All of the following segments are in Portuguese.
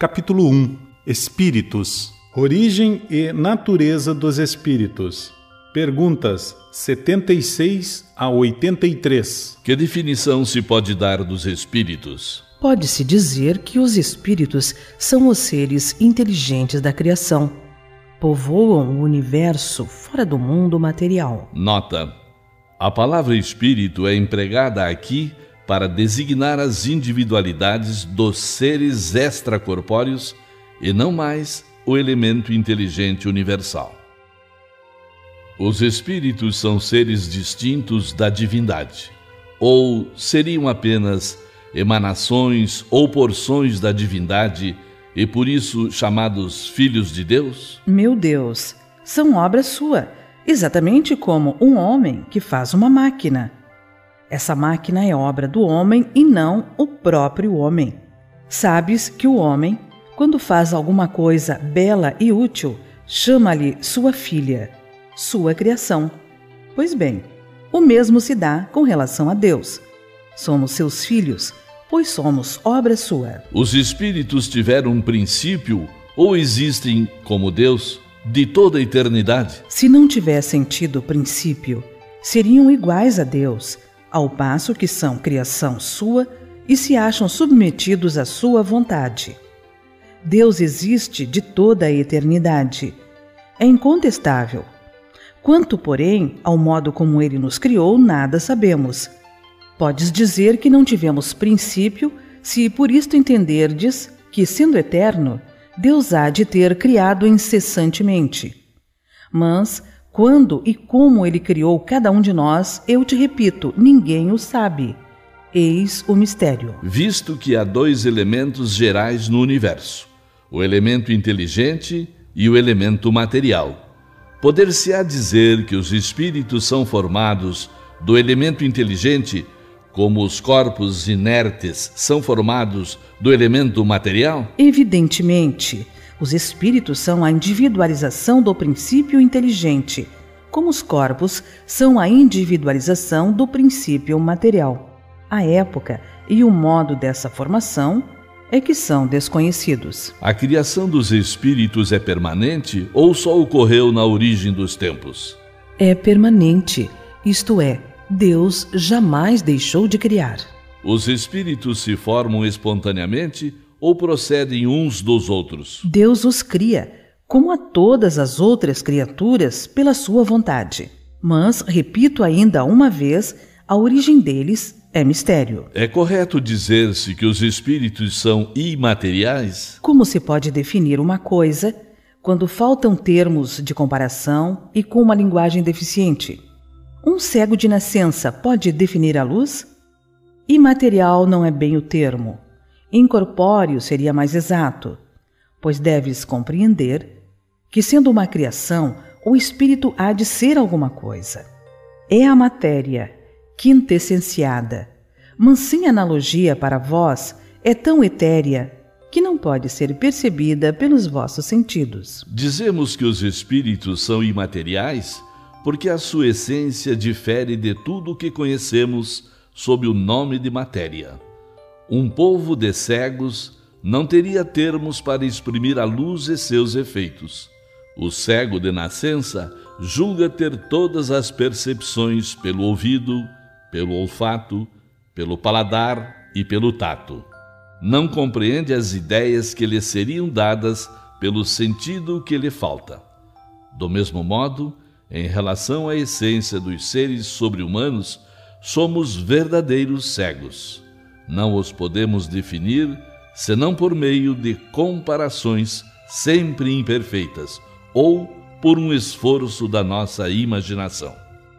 Capítulo 1. Espíritos. Origem e natureza dos espíritos. Perguntas 76 a 83. Que definição se pode dar dos espíritos? Pode-se dizer que os espíritos são os seres inteligentes da criação. Povoam o universo fora do mundo material. Nota: a palavra espírito é empregada aqui para designar as individualidades dos seres extracorpóreos e não mais o elemento inteligente universal. Os espíritos são seres distintos da divindade, ou seriam apenas emanações ou porções da divindade e por isso chamados filhos de Deus? Meu Deus, são obra sua, exatamente como um homem que faz uma máquina. Essa máquina é obra do homem e não o próprio homem. Sabes que o homem, quando faz alguma coisa bela e útil, chama-lhe sua filha, sua criação. Pois bem, o mesmo se dá com relação a Deus. Somos seus filhos, pois somos obra sua. Os espíritos tiveram um princípio ou existem, como Deus, de toda a eternidade? Se não tivessem tido princípio, seriam iguais a Deus, ao passo que são criação sua e se acham submetidos à sua vontade. Deus existe de toda a eternidade. É incontestável. Quanto, porém, ao modo como Ele nos criou, nada sabemos. Podes dizer que não tivemos princípio, se por isto entenderdes que, sendo eterno, Deus há de ter criado incessantemente. Mas, quando e como Ele criou cada um de nós, eu te repito, ninguém o sabe. Eis o mistério. Visto que há dois elementos gerais no universo, o elemento inteligente e o elemento material, poder-se-á dizer que os espíritos são formados do elemento inteligente, como os corpos inertes são formados do elemento material? Evidentemente, os espíritos são a individualização do princípio inteligente, como os corpos são a individualização do princípio material. A época e o modo dessa formação é que são desconhecidos. A criação dos espíritos é permanente ou só ocorreu na origem dos tempos? É permanente, isto é, Deus jamais deixou de criar. Os espíritos se formam espontaneamente ou procedem uns dos outros? Deus os cria, como a todas as outras criaturas, pela sua vontade. Mas, repito ainda uma vez, a origem deles é mistério. É correto dizer-se que os espíritos são imateriais? Como se pode definir uma coisa quando faltam termos de comparação e com uma linguagem deficiente? Um cego de nascença pode definir a luz? Imaterial não é bem o termo. Incorpóreo seria mais exato, pois deves compreender que, sendo uma criação, o espírito há de ser alguma coisa. É a matéria, quintessenciada, mas sem analogia para vós, é tão etérea que não pode ser percebida pelos vossos sentidos. Dizemos que os espíritos são imateriais porque a sua essência difere de tudo o que conhecemos sob o nome de matéria. Um povo de cegos não teria termos para exprimir a luz e seus efeitos. O cego de nascença julga ter todas as percepções pelo ouvido, pelo olfato, pelo paladar e pelo tato. Não compreende as ideias que lhe seriam dadas pelo sentido que lhe falta. Do mesmo modo, em relação à essência dos seres sobre-humanos, somos verdadeiros cegos. Não os podemos definir senão por meio de comparações sempre imperfeitas ou por um esforço da nossa imaginação.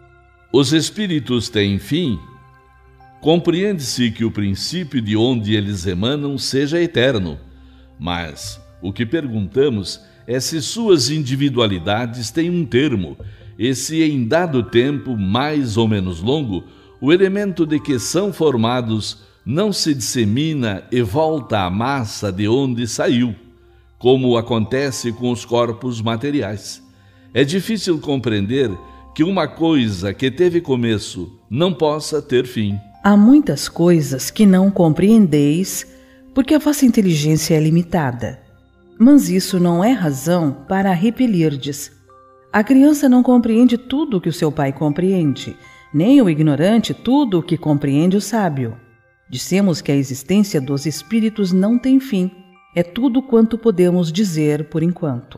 Os espíritos têm fim? Compreende-se que o princípio de onde eles emanam seja eterno, mas o que perguntamos é se suas individualidades têm um termo e se em dado tempo, mais ou menos longo, o elemento de que são formados não se dissemina e volta à massa de onde saiu, como acontece com os corpos materiais. É difícil compreender que uma coisa que teve começo não possa ter fim. Há muitas coisas que não compreendeis, porque a vossa inteligência é limitada. Mas isso não é razão para a repelirdes. A criança não compreende tudo o que o seu pai compreende, nem o ignorante tudo o que compreende o sábio. Dissemos que a existência dos espíritos não tem fim. É tudo quanto podemos dizer por enquanto.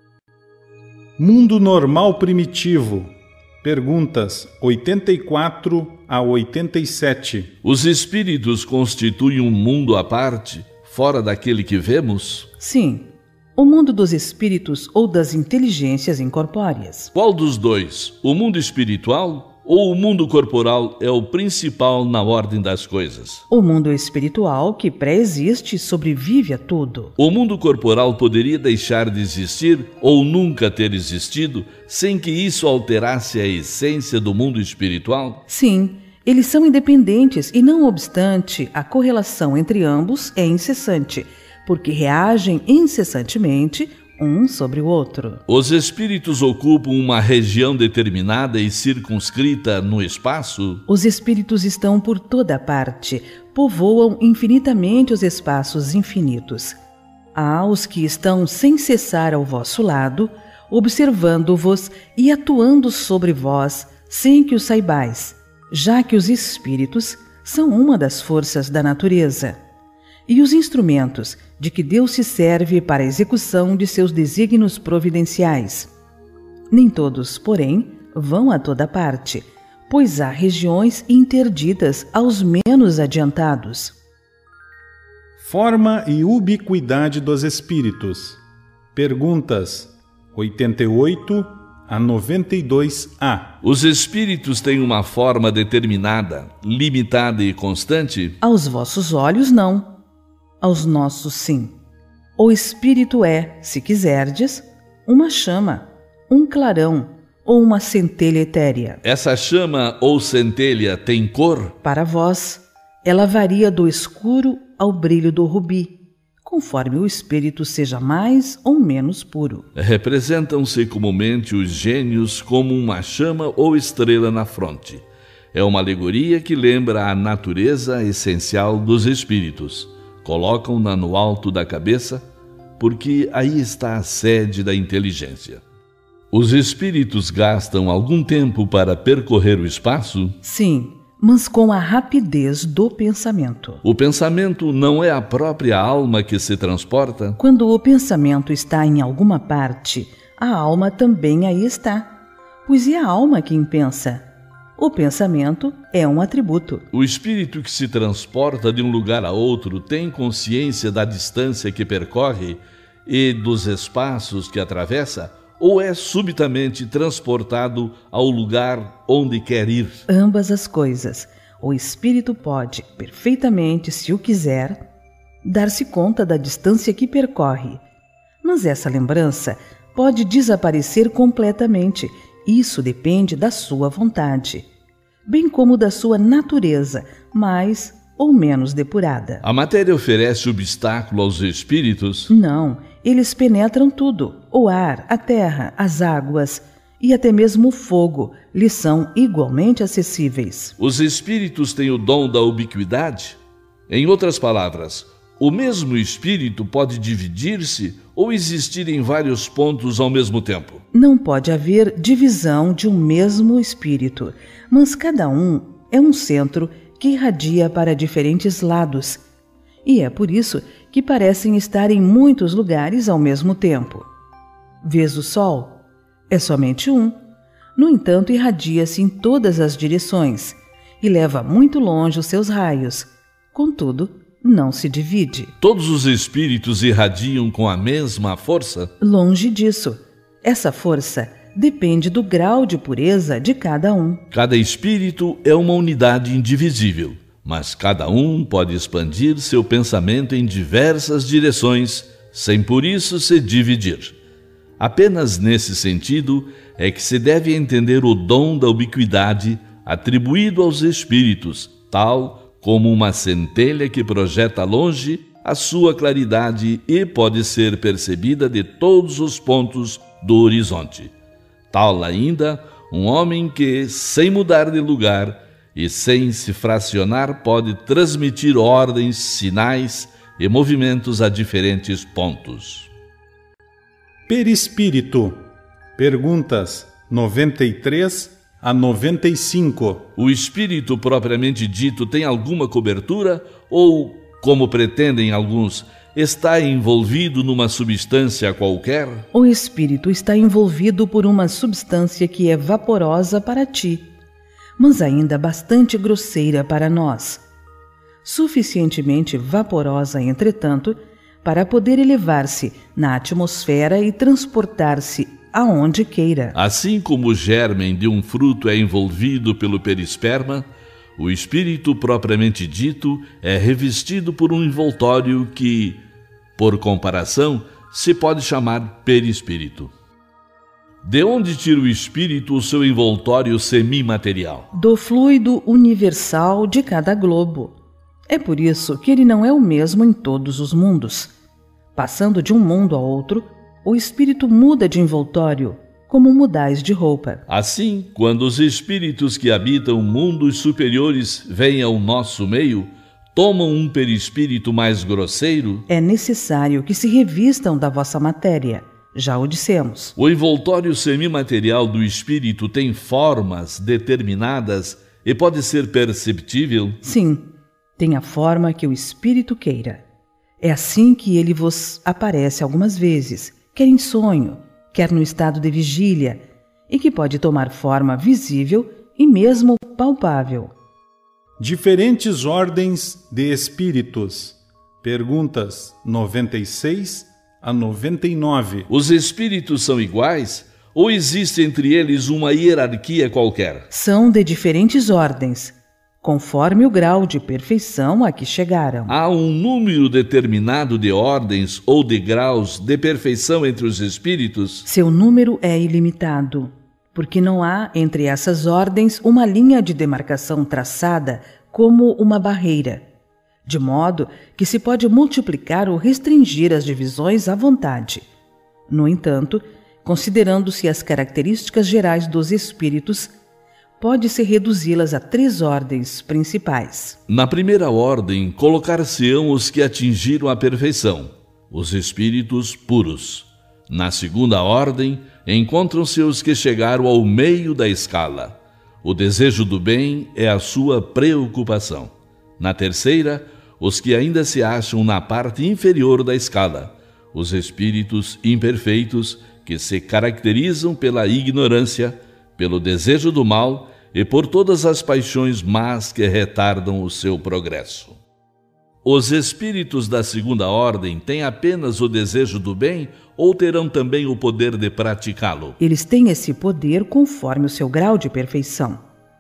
Mundo normal primitivo. Perguntas 84 a 87. Os espíritos constituem um mundo à parte, fora daquele que vemos? Sim, o mundo dos espíritos ou das inteligências incorpóreas. Qual dos dois, o mundo espiritual ou o mundo corporal, é o principal na ordem das coisas? O mundo espiritual, que pré-existe e sobrevive a tudo. O mundo corporal poderia deixar de existir ou nunca ter existido sem que isso alterasse a essência do mundo espiritual? Sim, eles são independentes e, não obstante, a correlação entre ambos é incessante, porque reagem incessantemente um sobre o outro. Os espíritos ocupam uma região determinada e circunscrita no espaço? Os espíritos estão por toda parte, povoam infinitamente os espaços infinitos. Há os que estão sem cessar ao vosso lado, observando-vos e atuando sobre vós, sem que o saibais, já que os espíritos são uma das forças da natureza e os instrumentos de que Deus se serve para a execução de seus desígnios providenciais. Nem todos, porém, vão a toda parte, pois há regiões interditas aos menos adiantados. Forma e ubiquidade dos espíritos. Perguntas 88 a 92a. Os espíritos têm uma forma determinada, limitada e constante? Aos vossos olhos, não. Aos nossos, sim. O espírito é, se quiserdes, uma chama, um clarão ou uma centelha etérea. Essa chama ou centelha tem cor? Para vós, ela varia do escuro ao brilho do rubi, conforme o espírito seja mais ou menos puro. Representam-se comumente os gênios como uma chama ou estrela na fronte. É uma alegoria que lembra a natureza essencial dos espíritos. Colocam-na no alto da cabeça, porque aí está a sede da inteligência. Os espíritos gastam algum tempo para percorrer o espaço? Sim, mas com a rapidez do pensamento. O pensamento não é a própria alma que se transporta? Quando o pensamento está em alguma parte, a alma também aí está, pois é a alma quem pensa. O pensamento é um atributo. O espírito que se transporta de um lugar a outro tem consciência da distância que percorre e dos espaços que atravessa, ou é subitamente transportado ao lugar onde quer ir? Ambas as coisas. O espírito pode, perfeitamente, se o quiser, dar-se conta da distância que percorre. Mas essa lembrança pode desaparecer completamente. Isso depende da sua vontade, bem como da sua natureza, mais ou menos depurada. A matéria oferece obstáculo aos espíritos? Não, eles penetram tudo. O ar, a terra, as águas e até mesmo o fogo lhes são igualmente acessíveis. Os espíritos têm o dom da ubiquidade? Em outras palavras, o mesmo espírito pode dividir-se ou existir em vários pontos ao mesmo tempo? Não pode haver divisão de um mesmo espírito, mas cada um é um centro que irradia para diferentes lados. E é por isso que parecem estar em muitos lugares ao mesmo tempo. Vês o sol? É somente um. No entanto, irradia-se em todas as direções e leva muito longe os seus raios. Contudo, não se divide. Todos os espíritos irradiam com a mesma força? Longe disso. Essa força depende do grau de pureza de cada um. Cada espírito é uma unidade indivisível, mas cada um pode expandir seu pensamento em diversas direções, sem por isso se dividir. Apenas nesse sentido é que se deve entender o dom da ubiquidade atribuído aos espíritos, tal como uma centelha que projeta longe a sua claridade e pode ser percebida de todos os pontos do horizonte. Tal ainda um homem que, sem mudar de lugar e sem se fracionar, pode transmitir ordens, sinais e movimentos a diferentes pontos. Perispírito. Perguntas 93 a 95. O espírito propriamente dito tem alguma cobertura ou, como pretendem alguns, está envolvido numa substância qualquer? O espírito está envolvido por uma substância que é vaporosa para ti, mas ainda bastante grosseira para nós. Suficientemente vaporosa, entretanto, para poder elevar-se na atmosfera e transportar-se aonde queira. Assim como o germen de um fruto é envolvido pelo perisperma, o espírito propriamente dito é revestido por um envoltório que, por comparação, se pode chamar perispírito. De onde tira o espírito o seu envoltório semimaterial? Do fluido universal de cada globo. É por isso que ele não é o mesmo em todos os mundos. Passando de um mundo a outro, o espírito muda de envoltório, como mudais de roupa. Assim, quando os espíritos que habitam mundos superiores vêm ao nosso meio, tomam um perispírito mais grosseiro? É necessário que se revistam da vossa matéria. Já o dissemos. O envoltório semimaterial do espírito tem formas determinadas e pode ser perceptível? Sim, tem a forma que o espírito queira. É assim que ele vos aparece algumas vezes, quer em sonho, quer no estado de vigília, e que pode tomar forma visível e mesmo palpável. Diferentes ordens de espíritos. Perguntas 96 a 99. Os espíritos são iguais ou existe entre eles uma hierarquia qualquer? São de diferentes ordens, conforme o grau de perfeição a que chegaram. Há um número determinado de ordens ou de graus de perfeição entre os espíritos? Seu número é ilimitado, porque não há entre essas ordens uma linha de demarcação traçada como uma barreira, de modo que se pode multiplicar ou restringir as divisões à vontade. No entanto, considerando-se as características gerais dos espíritos, pode-se reduzi-las a 3 ordens principais. Na primeira ordem, colocar-se-ão os que atingiram a perfeição, os espíritos puros. Na segunda ordem, encontram-se os que chegaram ao meio da escala. O desejo do bem é a sua preocupação. Na terceira, os que ainda se acham na parte inferior da escala, os espíritos imperfeitos que se caracterizam pela ignorância, pelo desejo do mal e por todas as paixões más que retardam o seu progresso. Os espíritos da segunda ordem têm apenas o desejo do bem ou terão também o poder de praticá-lo? Eles têm esse poder conforme o seu grau de perfeição.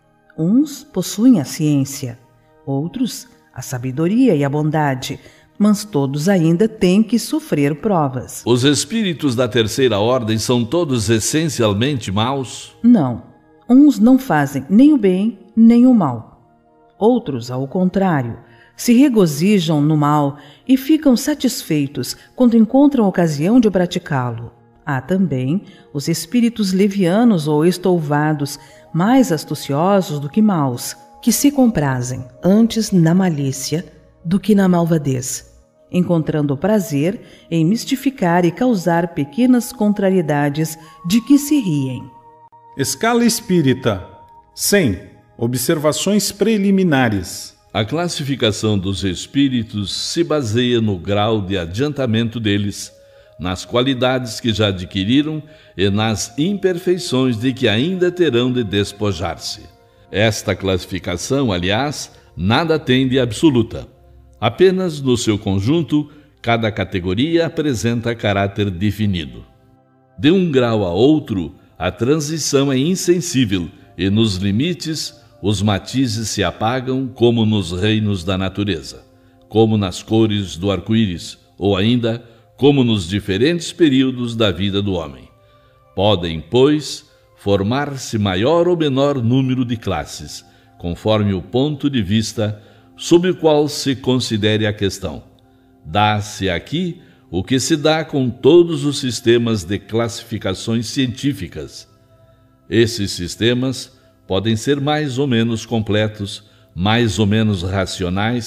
Uns possuem a ciência, outros a sabedoria e a bondade, mas todos ainda têm que sofrer provas. Os espíritos da terceira ordem são todos essencialmente maus? Não. Uns não fazem nem o bem nem o mal. Outros, ao contrário, se regozijam no mal e ficam satisfeitos quando encontram ocasião de praticá-lo. Há também os espíritos levianos ou estouvados, mais astuciosos do que maus, que se comprazem antes na malícia do que na malvadez, encontrando prazer em mistificar e causar pequenas contrariedades de que se riem. Escala espírita. 100. Observações preliminares. A classificação dos espíritos se baseia no grau de adiantamento deles, nas qualidades que já adquiriram e nas imperfeições de que ainda terão de despojar-se. Esta classificação, aliás, nada tem de absoluta. Apenas no seu conjunto, cada categoria apresenta caráter definido. De um grau a outro, a transição é insensível e, nos limites, os matizes se apagam como nos reinos da natureza, como nas cores do arco-íris, ou ainda como nos diferentes períodos da vida do homem. Podem, pois, formar-se maior ou menor número de classes, conforme o ponto de vista sob o qual se considere a questão. Dá-se aqui o que se dá com todos os sistemas de classificações científicas. Esses sistemas podem ser mais ou menos completos, mais ou menos racionais,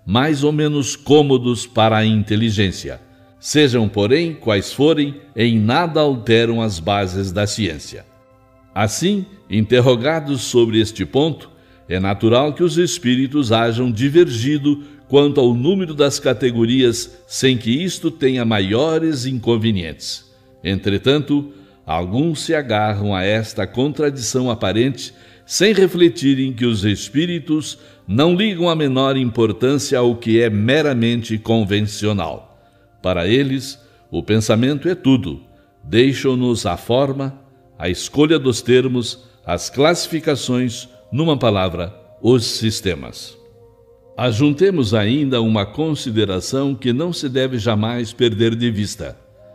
mais ou menos cômodos para a inteligência. Sejam, porém, quais forem, em nada alteram as bases da ciência. Assim, interrogados sobre este ponto, é natural que os espíritos hajam divergido quanto ao número das categorias, sem que isto tenha maiores inconvenientes. Entretanto, alguns se agarram a esta contradição aparente, sem refletirem que os espíritos não ligam a menor importância ao que é meramente convencional. Para eles, o pensamento é tudo. Deixam-nos a forma, a escolha dos termos, as classificações, numa palavra, os sistemas. Ajuntemos ainda uma consideração que não se deve jamais perder de vista: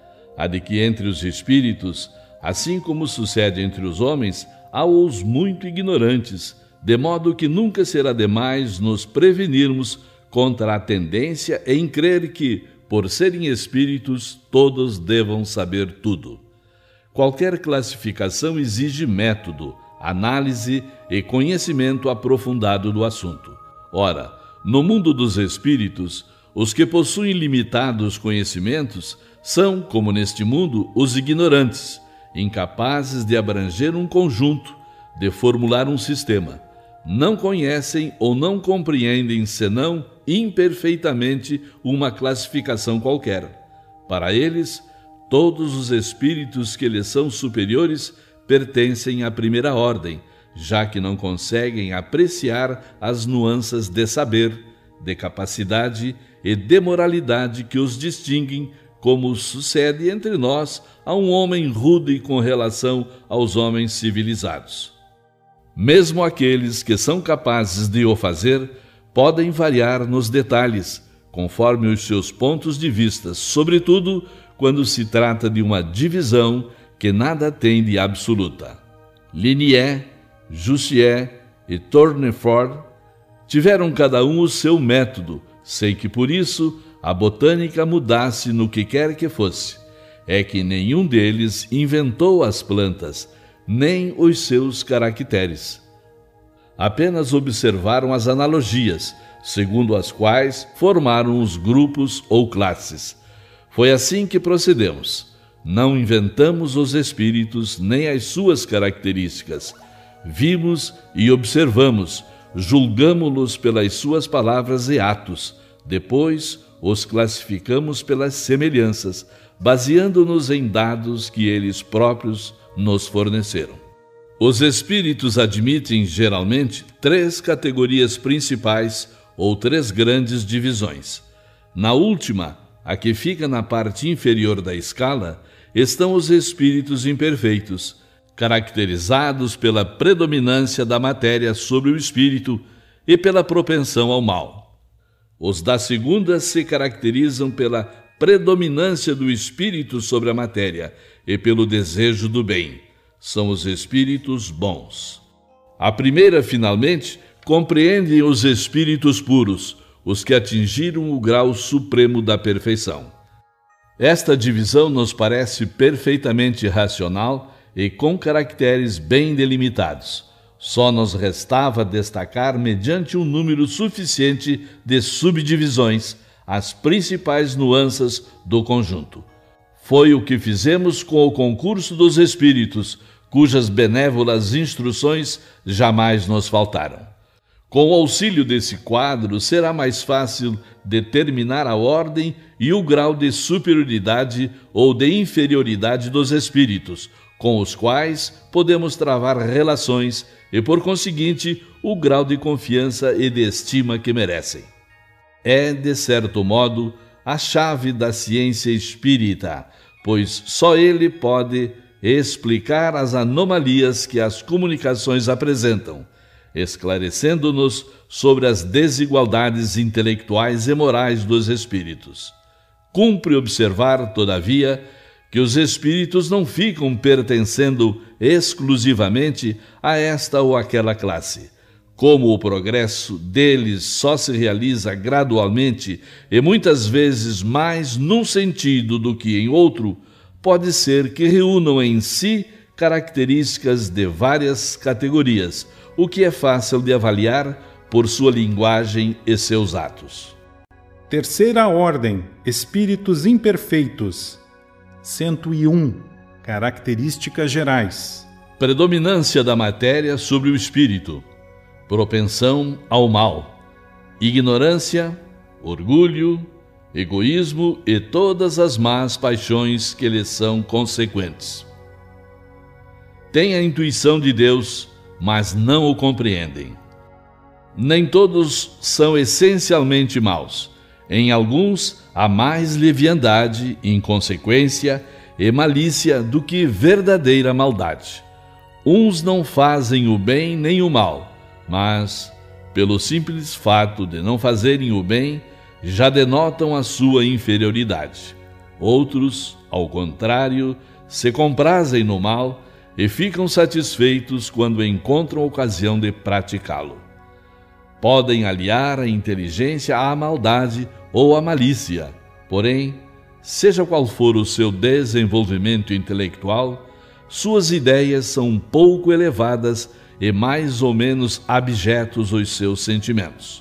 a de que entre os espíritos, assim como sucede entre os homens, há os muito ignorantes, de modo que nunca será demais nos prevenirmos contra a tendência em crer que, por serem espíritos, todos devam saber tudo. Qualquer classificação exige método, análise e conhecimento aprofundado do assunto. Ora, no mundo dos espíritos, os que possuem limitados conhecimentos são, como neste mundo, os ignorantes, incapazes de abranger um conjunto, de formular um sistema. Não conhecem ou não compreendem, senão imperfeitamente, uma classificação qualquer. Para eles, todos os espíritos que lhes são superiores pertencem à primeira ordem, já que não conseguem apreciar as nuances de saber, de capacidade e de moralidade que os distinguem, como sucede entre nós a um homem rude com relação aos homens civilizados. Mesmo aqueles que são capazes de o fazer podem variar nos detalhes, conforme os seus pontos de vista, sobretudo quando se trata de uma divisão que nada tem de absoluta. Linné, Jussieu e Tournefort tiveram cada um o seu método, sem que por isso a botânica mudasse no que quer que fosse. É que nenhum deles inventou as plantas, nem os seus caracteres. Apenas observaram as analogias, segundo as quais formaram os grupos ou classes. Foi assim que procedemos. Não inventamos os espíritos nem as suas características. Vimos e observamos, julgamo-los pelas suas palavras e atos. Depois, os classificamos pelas semelhanças, baseando-nos em dados que eles próprios nos forneceram. Os espíritos admitem, geralmente, 3 categorias principais ou 3 grandes divisões. Na última, a que fica na parte inferior da escala, estão os espíritos imperfeitos, caracterizados pela predominância da matéria sobre o espírito e pela propensão ao mal. Os da segunda se caracterizam pela predominância do espírito sobre a matéria e pelo desejo do bem. São os espíritos bons. A primeira, finalmente, compreende os espíritos puros, os que atingiram o grau supremo da perfeição. Esta divisão nos parece perfeitamente racional e com caracteres bem delimitados. Só nos restava destacar, mediante um número suficiente de subdivisões, as principais nuances do conjunto. Foi o que fizemos com o concurso dos espíritos, cujas benévolas instruções jamais nos faltaram. Com o auxílio desse quadro, será mais fácil determinar a ordem e o grau de superioridade ou de inferioridade dos espíritos, com os quais podemos travar relações e, por conseguinte, o grau de confiança e de estima que merecem. É, de certo modo, a chave da ciência espírita, pois só ele pode explicar as anomalias que as comunicações apresentam, esclarecendo-nos sobre as desigualdades intelectuais e morais dos espíritos. Cumpre observar, todavia, que os espíritos não ficam pertencendo exclusivamente a esta ou aquela classe. Como o progresso deles só se realiza gradualmente e muitas vezes mais num sentido do que em outro, pode ser que reúnam em si características de várias categorias, o que é fácil de avaliar por sua linguagem e seus atos. Terceira ordem, espíritos imperfeitos. 101. Características gerais. Predominância da matéria sobre o espírito. Propensão ao mal. Ignorância, orgulho, egoísmo e todas as más paixões que lhes são consequentes. Têm a intuição de Deus, mas não o compreendem. Nem todos são essencialmente maus. Em alguns há mais leviandade, inconsequência e malícia do que verdadeira maldade. Uns não fazem o bem nem o mal, mas, pelo simples fato de não fazerem o bem, já denotam a sua inferioridade. Outros, ao contrário, se comprazem no mal e ficam satisfeitos quando encontram ocasião de praticá-lo. Podem aliar a inteligência à maldade ou à malícia, porém, seja qual for o seu desenvolvimento intelectual, suas ideias são pouco elevadas e mais ou menos abjetos os seus sentimentos.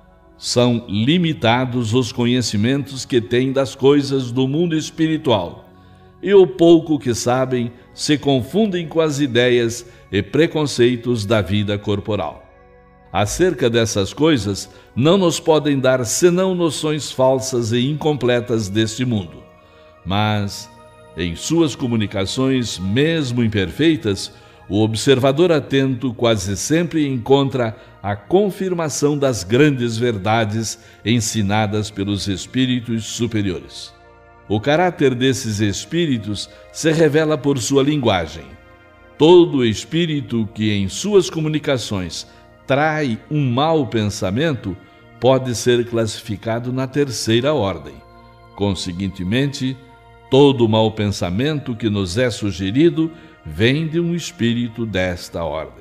São limitados os conhecimentos que têm das coisas do mundo espiritual, e o pouco que sabem se confundem com as ideias e preconceitos da vida corporal. Acerca dessas coisas, não nos podem dar senão noções falsas e incompletas deste mundo. Mas, em suas comunicações, mesmo imperfeitas, o observador atento quase sempre encontra a confirmação das grandes verdades ensinadas pelos espíritos superiores. O caráter desses espíritos se revela por sua linguagem. Todo espírito que em suas comunicações trai um mau pensamento pode ser classificado na terceira ordem. Conseguintemente, todo mau pensamento que nos é sugerido vem de um espírito desta ordem.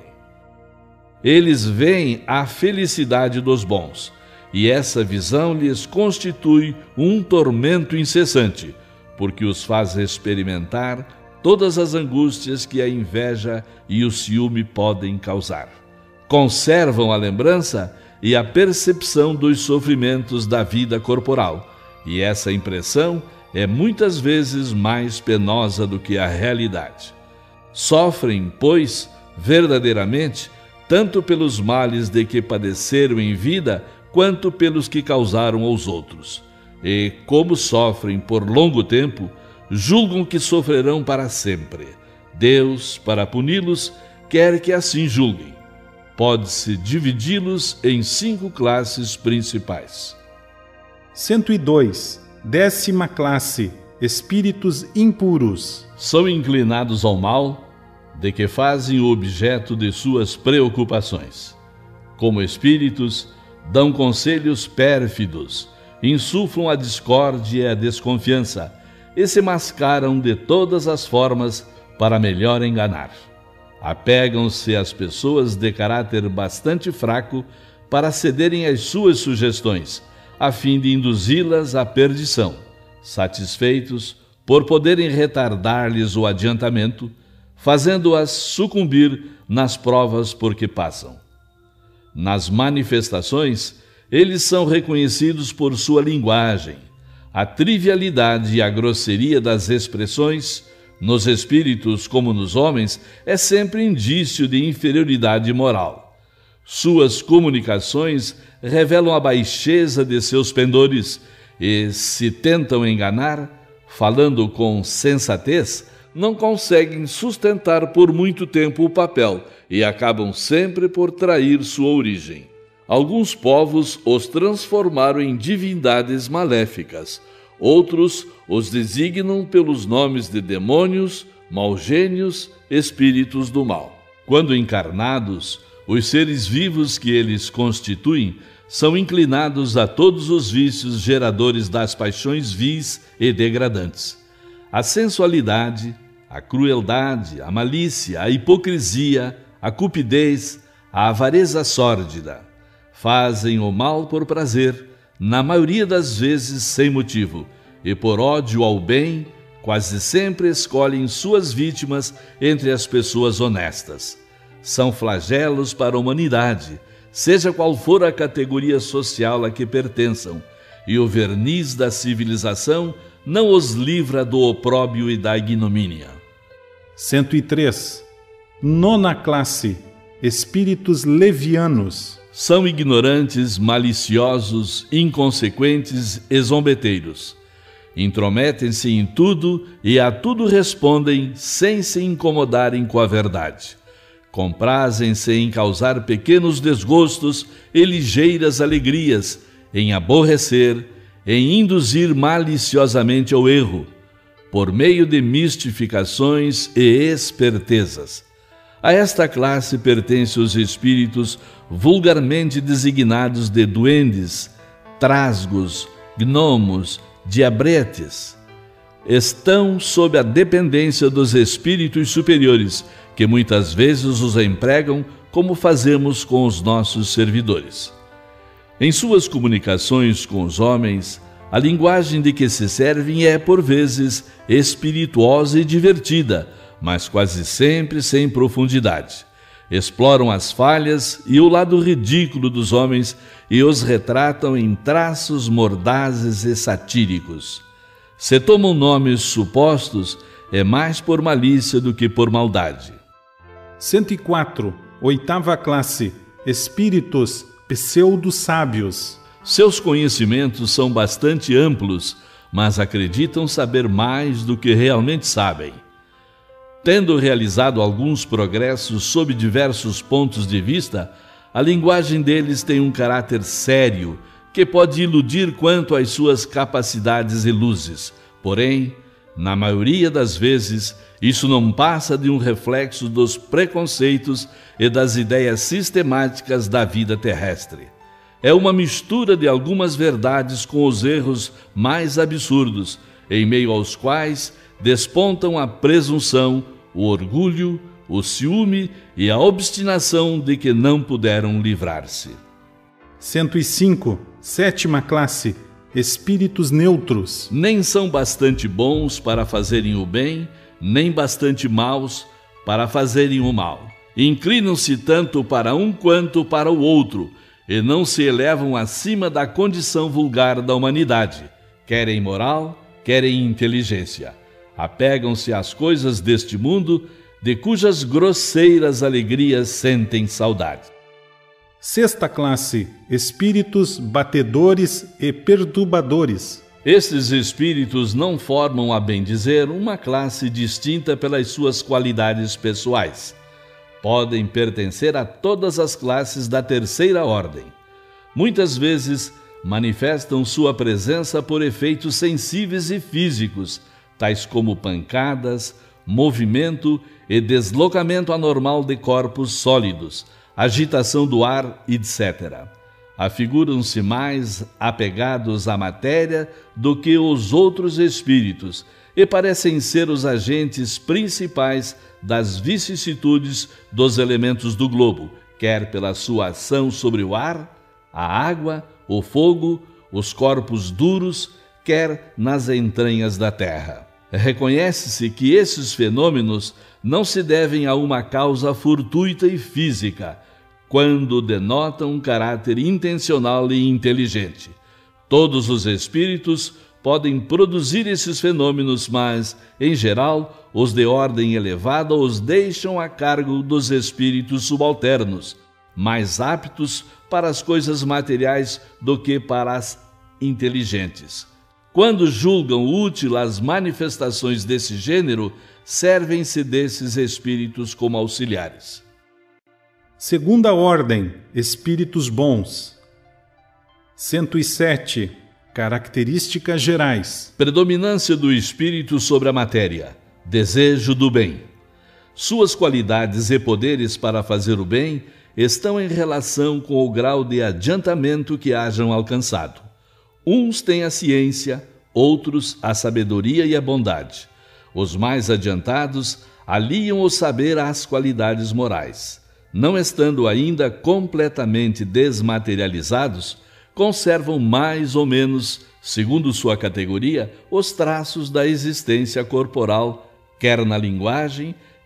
Eles veem a felicidade dos bons, e essa visão lhes constitui um tormento incessante, porque os faz experimentar todas as angústias que a inveja e o ciúme podem causar. Conservam a lembrança e a percepção dos sofrimentos da vida corporal, e essa impressão é muitas vezes mais penosa do que a realidade. Sofrem, pois, verdadeiramente, tanto pelos males de que padeceram em vida, quanto pelos que causaram aos outros. E, como sofrem por longo tempo, julgam que sofrerão para sempre. Deus, para puni-los, quer que assim julguem. Pode-se dividi-los em 5 classes principais. 102. 10ª classe. Espíritos impuros. São inclinados ao mal, de que fazem o objeto de suas preocupações. Como espíritos, dão conselhos pérfidos, insuflam a discórdia e a desconfiança, e se mascaram de todas as formas para melhor enganar. Apegam-se às pessoas de caráter bastante fraco para cederem às suas sugestões, a fim de induzi-las à perdição, satisfeitos por poderem retardar-lhes o adiantamento, fazendo-as sucumbir nas provas por que passam. Nas manifestações, eles são reconhecidos por sua linguagem. A trivialidade e a grosseria das expressões, nos espíritos como nos homens, é sempre indício de inferioridade moral. Suas comunicações revelam a baixeza de seus pendores e, se tentam enganar, falando com sensatez, não conseguem sustentar por muito tempo o papel e acabam sempre por trair sua origem. Alguns povos os transformaram em divindades maléficas, outros os designam pelos nomes de demônios, maugênios, espíritos do mal. Quando encarnados, os seres vivos que eles constituem são inclinados a todos os vícios geradores das paixões vis e degradantes. A sensualidade, a crueldade, a malícia, a hipocrisia, a cupidez, a avareza sórdida. Fazem o mal por prazer, na maioria das vezes sem motivo, e por ódio ao bem, quase sempre escolhem suas vítimas entre as pessoas honestas. São flagelos para a humanidade, seja qual for a categoria social a que pertençam, e o verniz da civilização não os livra do opróbio e da ignomínia. 103. Nona classe. Espíritos levianos. São ignorantes, maliciosos, inconsequentes e zombeteiros. Intrometem-se em tudo e a tudo respondem sem se incomodarem com a verdade. Comprazem-se em causar pequenos desgostos e ligeiras alegrias, em aborrecer, em induzir maliciosamente ao erro, por meio de mistificações e espertezas. A esta classe pertencem os espíritos vulgarmente designados de duendes, trasgos, gnomos, diabretes. Estão sob a dependência dos espíritos superiores, que muitas vezes os empregam como fazemos com os nossos servidores. Em suas comunicações com os homens, a linguagem de que se servem é, por vezes, espirituosa e divertida, mas quase sempre sem profundidade. Exploram as falhas e o lado ridículo dos homens e os retratam em traços mordazes e satíricos. Se tomam nomes supostos, é mais por malícia do que por maldade. 104. Oitava classe. Espíritos pseudo-sábios. Seus conhecimentos são bastante amplos, mas acreditam saber mais do que realmente sabem. Tendo realizado alguns progressos sob diversos pontos de vista, a linguagem deles tem um caráter sério, que pode iludir quanto às suas capacidades e luzes. Porém, na maioria das vezes, isso não passa de um reflexo dos preconceitos e das ideias sistemáticas da vida terrestre. É uma mistura de algumas verdades com os erros mais absurdos, em meio aos quais despontam a presunção, o orgulho, o ciúme e a obstinação de que não puderam livrar-se. 105. Sétima classe. Espíritos neutros. Nem são bastante bons para fazerem o bem, nem bastante maus para fazerem o mal. Inclinam-se tanto para um quanto para o outro, e não se elevam acima da condição vulgar da humanidade. Querem moral, querem inteligência. Apegam-se às coisas deste mundo, de cujas grosseiras alegrias sentem saudade. Sexta classe. Espíritos batedores e perturbadores. Estes espíritos não formam, a bem dizer, uma classe distinta pelas suas qualidades pessoais. Podem pertencer a todas as classes da terceira ordem. Muitas vezes manifestam sua presença por efeitos sensíveis e físicos, tais como pancadas, movimento e deslocamento anormal de corpos sólidos, agitação do ar, etc. Afiguram-se mais apegados à matéria do que os outros espíritos e parecem ser os agentes principais das vicissitudes dos elementos do globo, quer pela sua ação sobre o ar, a água, o fogo, os corpos duros, quer nas entranhas da terra. Reconhece-se que esses fenômenos não se devem a uma causa fortuita e física, quando denotam um caráter intencional e inteligente. Todos os espíritos podem produzir esses fenômenos, mas, em geral, os de ordem elevada os deixam a cargo dos espíritos subalternos, mais aptos para as coisas materiais do que para as inteligentes. Quando julgam útil as manifestações desse gênero, servem-se desses espíritos como auxiliares. Segunda ordem. Espíritos bons. 107. Características gerais. Predominância do espírito sobre a matéria. Desejo do bem. Suas qualidades e poderes para fazer o bem estão em relação com o grau de adiantamento que hajam alcançado. Uns têm a ciência, outros a sabedoria e a bondade. Os mais adiantados aliam o saber às qualidades morais. Não estando ainda completamente desmaterializados, conservam mais ou menos, segundo sua categoria, os traços da existência corporal, quer na linguagem,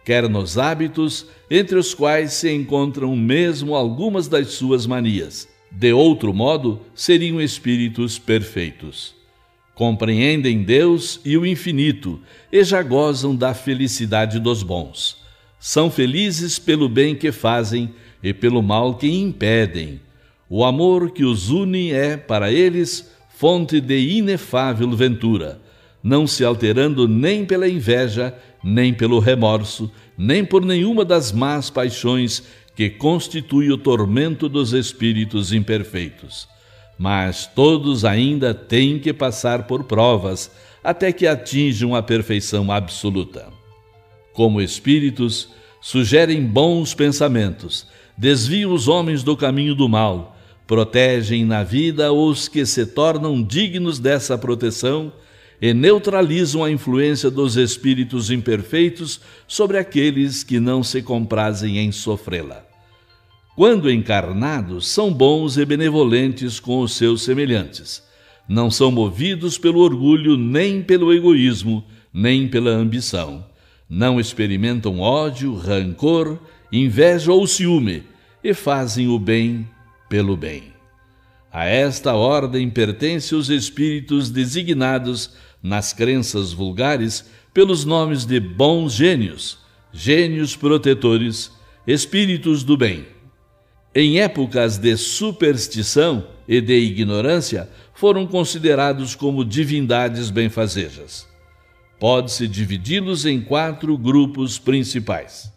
quer nos hábitos, entre os quais se encontram mesmo algumas das suas manias. De outro modo, seriam espíritos perfeitos. Compreendem Deus e o infinito e já gozam da felicidade dos bons. São felizes pelo bem que fazem e pelo mal que impedem. O amor que os une é, para eles, fonte de inefável ventura, não se alterando nem pela inveja, nem pelo remorso, nem por nenhuma das más paixões que constitui o tormento dos espíritos imperfeitos. Mas todos ainda têm que passar por provas até que atinjam a perfeição absoluta. Como espíritos, sugerem bons pensamentos, desviam os homens do caminho do mal, protegem na vida os que se tornam dignos dessa proteção e neutralizam a influência dos espíritos imperfeitos sobre aqueles que não se comprazem em sofrê-la. Quando encarnados, são bons e benevolentes com os seus semelhantes. Não são movidos pelo orgulho, nem pelo egoísmo, nem pela ambição. Não experimentam ódio, rancor, inveja ou ciúme, e fazem o bem pelo bem. A esta ordem pertencem os espíritos designados nas crenças vulgares pelos nomes de bons gênios, gênios protetores, espíritos do bem. Em épocas de superstição e de ignorância, foram considerados como divindades benfazejas. Pode-se dividi-los em 4 grupos principais.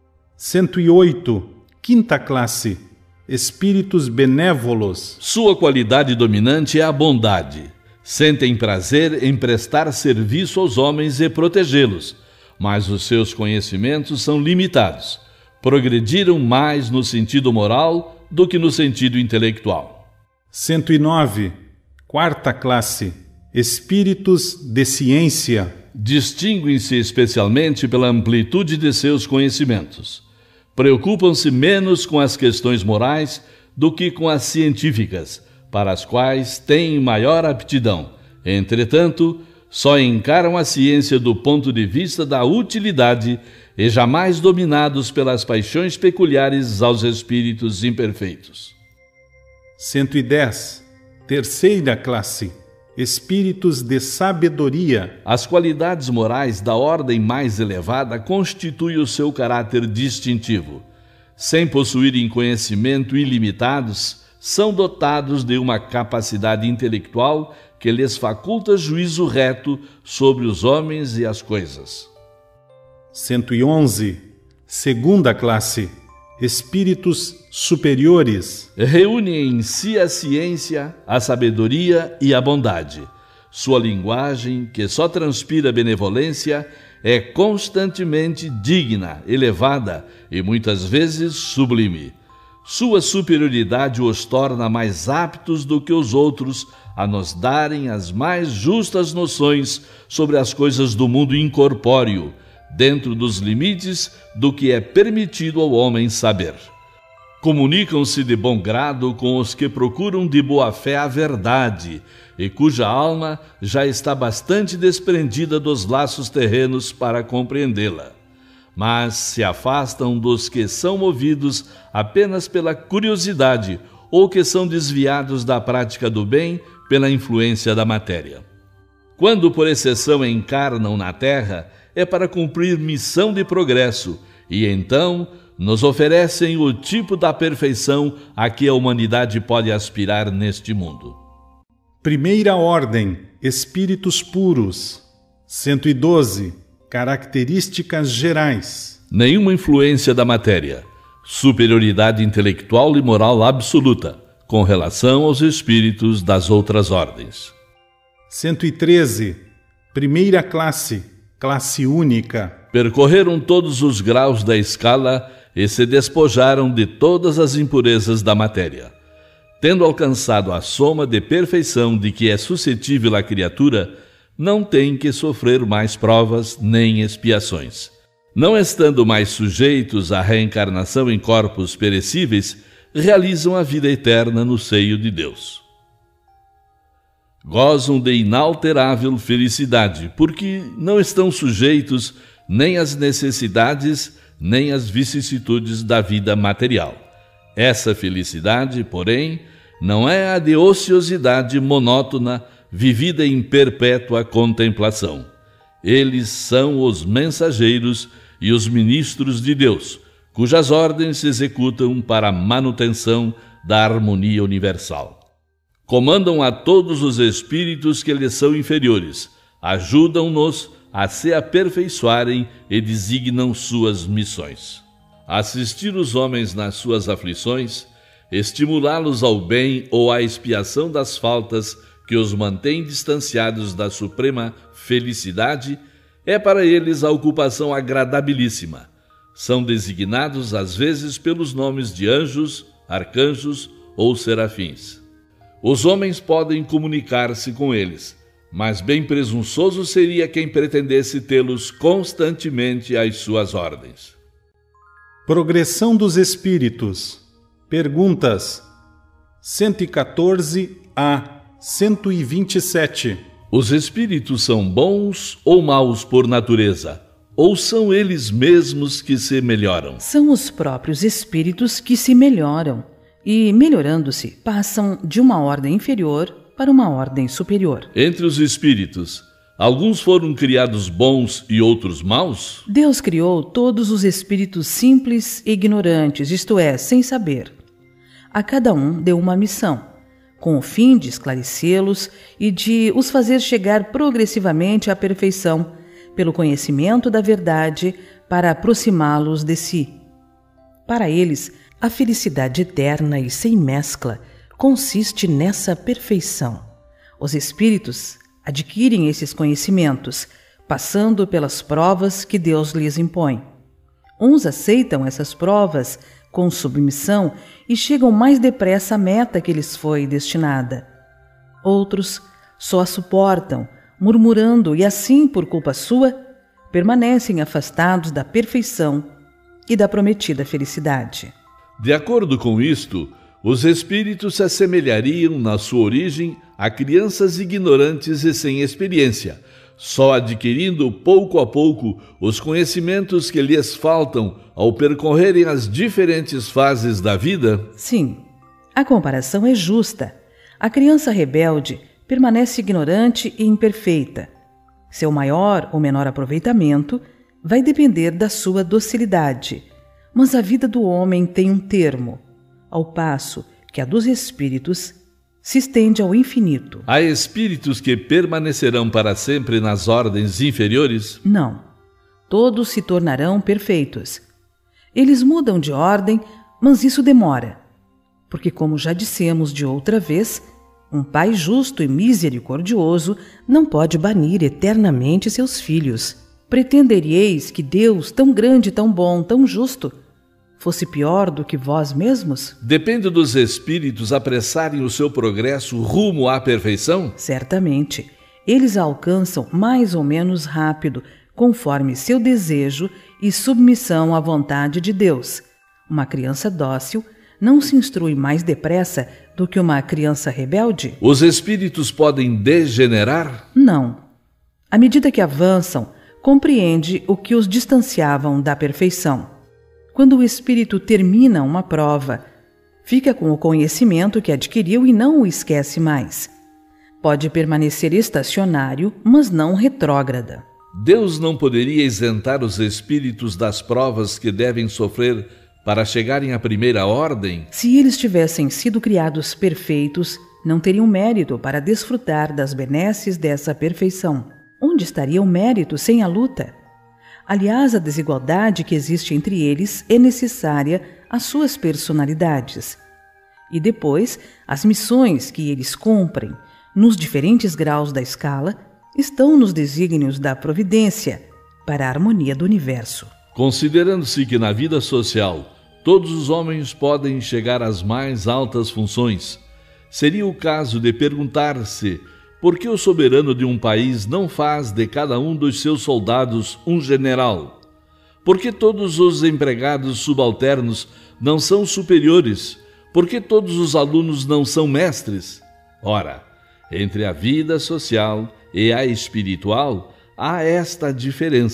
108. Quinta classe. Espíritos benévolos. Sua qualidade dominante é a bondade. Sentem prazer em prestar serviço aos homens e protegê-los, mas os seus conhecimentos são limitados. Progrediram mais no sentido moral do que no sentido intelectual. 109. Quarta classe. Espíritos de ciência. Distinguem-se especialmente pela amplitude de seus conhecimentos. Preocupam-se menos com as questões morais do que com as científicas, para as quais têm maior aptidão. Entretanto, só encaram a ciência do ponto de vista da utilidade e jamais dominados pelas paixões peculiares aos espíritos imperfeitos. 110. Terceira classe. Espíritos de sabedoria. As qualidades morais da ordem mais elevada constituem o seu caráter distintivo. Sem possuírem conhecimento ilimitados, são dotados de uma capacidade intelectual que lhes faculta juízo reto sobre os homens e as coisas. 111. Segunda classe. Espíritos superiores. Reúnem em si a ciência, a sabedoria e a bondade. Sua linguagem, que só transpira benevolência, é constantemente digna, elevada e muitas vezes sublime. Sua superioridade os torna mais aptos do que os outros a nos darem as mais justas noções sobre as coisas do mundo incorpóreo, dentro dos limites do que é permitido ao homem saber. Comunicam-se de bom grado com os que procuram de boa fé a verdade e cuja alma já está bastante desprendida dos laços terrenos para compreendê-la. Mas se afastam dos que são movidos apenas pela curiosidade ou que são desviados da prática do bem pela influência da matéria. Quando por exceção encarnam na terra, é para cumprir missão de progresso e então nos oferecem o tipo da perfeição a que a humanidade pode aspirar neste mundo. Primeira ordem. Espíritos puros. 112. Características gerais. Nenhuma influência da matéria. Superioridade intelectual e moral absoluta com relação aos espíritos das outras ordens. 113. Primeira classe. Classe única. Percorreram todos os graus da escala e se despojaram de todas as impurezas da matéria. Tendo alcançado a soma de perfeição de que é suscetível a criatura, não tem que sofrer mais provas nem expiações. Não estando mais sujeitos à reencarnação em corpos perecíveis, realizam a vida eterna no seio de Deus. Gozam de inalterável felicidade, porque não estão sujeitos nem as necessidades, nem as vicissitudes da vida material. Essa felicidade, porém, não é a de ociosidade monótona, vivida em perpétua contemplação. Eles são os mensageiros e os ministros de Deus, cujas ordens se executam para a manutenção da harmonia universal. Comandam a todos os espíritos que lhes são inferiores, ajudam-nos a se aperfeiçoarem e designam suas missões. Assistir os homens nas suas aflições, estimulá-los ao bem ou à expiação das faltas que os mantém distanciados da suprema felicidade, é para eles a ocupação agradabilíssima. São designados às vezes pelos nomes de anjos, arcanjos ou serafins. Os homens podem comunicar-se com eles, mas bem presunçoso seria quem pretendesse tê-los constantemente às suas ordens. Progressão dos Espíritos. Perguntas 114 a 127. Os espíritos são bons ou maus por natureza? Ou são eles mesmos que se melhoram? São os próprios espíritos que se melhoram e, melhorando-se, passam de uma ordem inferior para uma ordem superior. Entre os espíritos, alguns foram criados bons e outros maus? Deus criou todos os espíritos simples e ignorantes, isto é, sem saber. A cada um deu uma missão, com o fim de esclarecê-los e de os fazer chegar progressivamente à perfeição, pelo conhecimento da verdade, para aproximá-los de si. Para eles, a felicidade eterna e sem mescla consiste nessa perfeição. Os espíritos adquirem esses conhecimentos, passando pelas provas que Deus lhes impõe. Uns aceitam essas provas com submissão e chegam mais depressa à meta que lhes foi destinada. Outros só a suportam, murmurando, e assim, por culpa sua, permanecem afastados da perfeição e da prometida felicidade. De acordo com isto, os espíritos se assemelhariam, na sua origem, a crianças ignorantes e sem experiência, só adquirindo pouco a pouco os conhecimentos que lhes faltam ao percorrerem as diferentes fases da vida? Sim, a comparação é justa. A criança rebelde permanece ignorante e imperfeita. Seu maior ou menor aproveitamento vai depender da sua docilidade, mas a vida do homem tem um termo, ao passo que a dos espíritos se estende ao infinito. Há espíritos que permanecerão para sempre nas ordens inferiores? Não. Todos se tornarão perfeitos. Eles mudam de ordem, mas isso demora. Porque, como já dissemos de outra vez, um pai justo e misericordioso não pode banir eternamente seus filhos. Pretenderíeis que Deus, tão grande, tão bom, tão justo, fosse pior do que vós mesmos? Depende dos espíritos apressarem o seu progresso rumo à perfeição? Certamente. Eles a alcançam mais ou menos rápido, conforme seu desejo e submissão à vontade de Deus. Uma criança dócil não se instrui mais depressa do que uma criança rebelde? Os espíritos podem degenerar? Não. À medida que avançam, compreende o que os distanciavam da perfeição. Quando o espírito termina uma prova, fica com o conhecimento que adquiriu e não o esquece mais. Pode permanecer estacionário, mas não retrógrada. Deus não poderia isentar os espíritos das provas que devem sofrer para chegarem à primeira ordem? Se eles tivessem sido criados perfeitos, não teriam mérito para desfrutar das benesses dessa perfeição. Onde estaria o mérito sem a luta? Aliás, a desigualdade que existe entre eles é necessária às suas personalidades. E depois, as missões que eles cumprem, nos diferentes graus da escala, estão nos desígnios da providência para a harmonia do universo. Considerando-se que na vida social todos os homens podem chegar às mais altas funções, seria o caso de perguntar-se por que o soberano de um país não faz de cada um dos seus soldados um general? Por que todos os empregados subalternos não são superiores? Por que todos os alunos não são mestres? Ora, entre a vida social e a espiritual há esta diferença.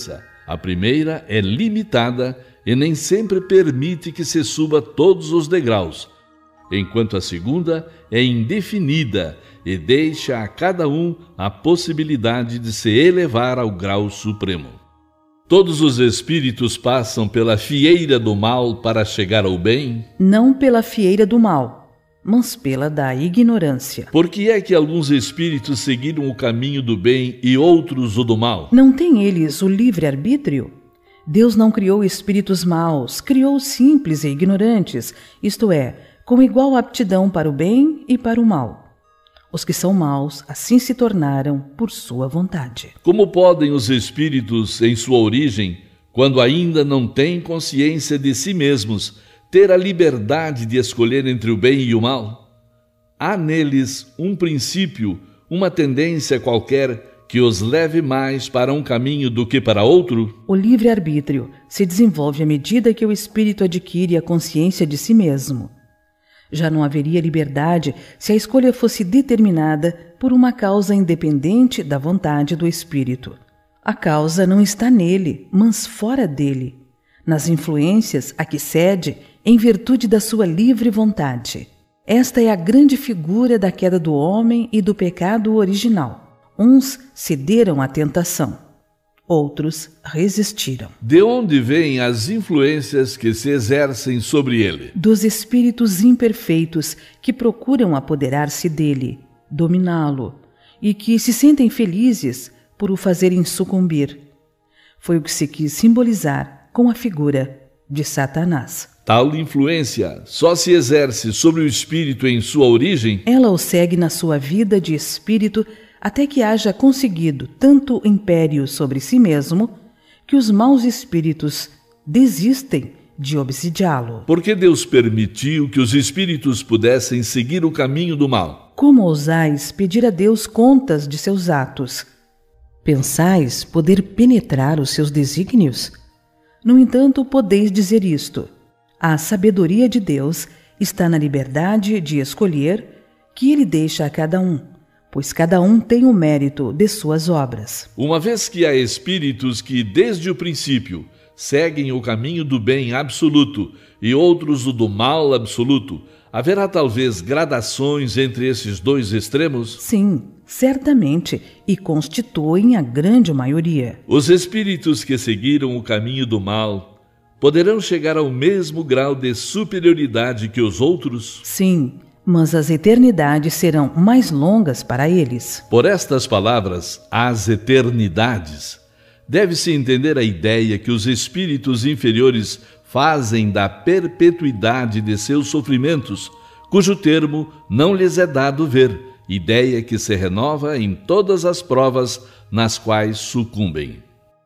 A primeira é limitada e nem sempre permite que se suba todos os degraus, enquanto a segunda é indefinida e deixa a cada um a possibilidade de se elevar ao grau supremo. Todos os espíritos passam pela fieira do mal para chegar ao bem? Não pela fieira do mal, mas pela da ignorância. Por que é que alguns espíritos seguiram o caminho do bem e outros o do mal? Não têm eles o livre-arbítrio? Deus não criou espíritos maus, criou simples e ignorantes, isto é, com igual aptidão para o bem e para o mal. Os que são maus assim se tornaram por sua vontade. Como podem os espíritos, em sua origem, quando ainda não têm consciência de si mesmos, ter a liberdade de escolher entre o bem e o mal? Há neles um princípio, uma tendência qualquer que os leve mais para um caminho do que para outro? O livre-arbítrio se desenvolve à medida que o espírito adquire a consciência de si mesmo. Já não haveria liberdade se a escolha fosse determinada por uma causa independente da vontade do espírito. A causa não está nele, mas fora dele, nas influências a que cede em virtude da sua livre vontade. Esta é a grande figura da queda do homem e do pecado original. Uns cederam à tentação, outros resistiram. De onde vêm as influências que se exercem sobre ele? Dos espíritos imperfeitos que procuram apoderar-se dele, dominá-lo, e que se sentem felizes por o fazerem sucumbir. Foi o que se quis simbolizar com a figura de Satanás. Tal influência só se exerce sobre o espírito em sua origem? Ela o segue na sua vida de espírito até que haja conseguido tanto império sobre si mesmo que os maus espíritos desistem de obsidiá-lo. Por que Deus permitiu que os espíritos pudessem seguir o caminho do mal? Como ousais pedir a Deus contas de seus atos? Pensais poder penetrar os seus desígnios? No entanto, podeis dizer isto: a sabedoria de Deus está na liberdade de escolher que Ele deixa a cada um, pois cada um tem o mérito de suas obras. Uma vez que há espíritos que, desde o princípio, seguem o caminho do bem absoluto e outros o do mal absoluto, haverá talvez gradações entre esses dois extremos? Sim, certamente, e constituem a grande maioria. Os espíritos que seguiram o caminho do mal poderão chegar ao mesmo grau de superioridade que os outros? Sim, mas as eternidades serão mais longas para eles. Por estas palavras, as eternidades, deve-se entender a ideia que os espíritos inferiores fazem da perpetuidade de seus sofrimentos, cujo termo não lhes é dado ver, ideia que se renova em todas as provas nas quais sucumbem.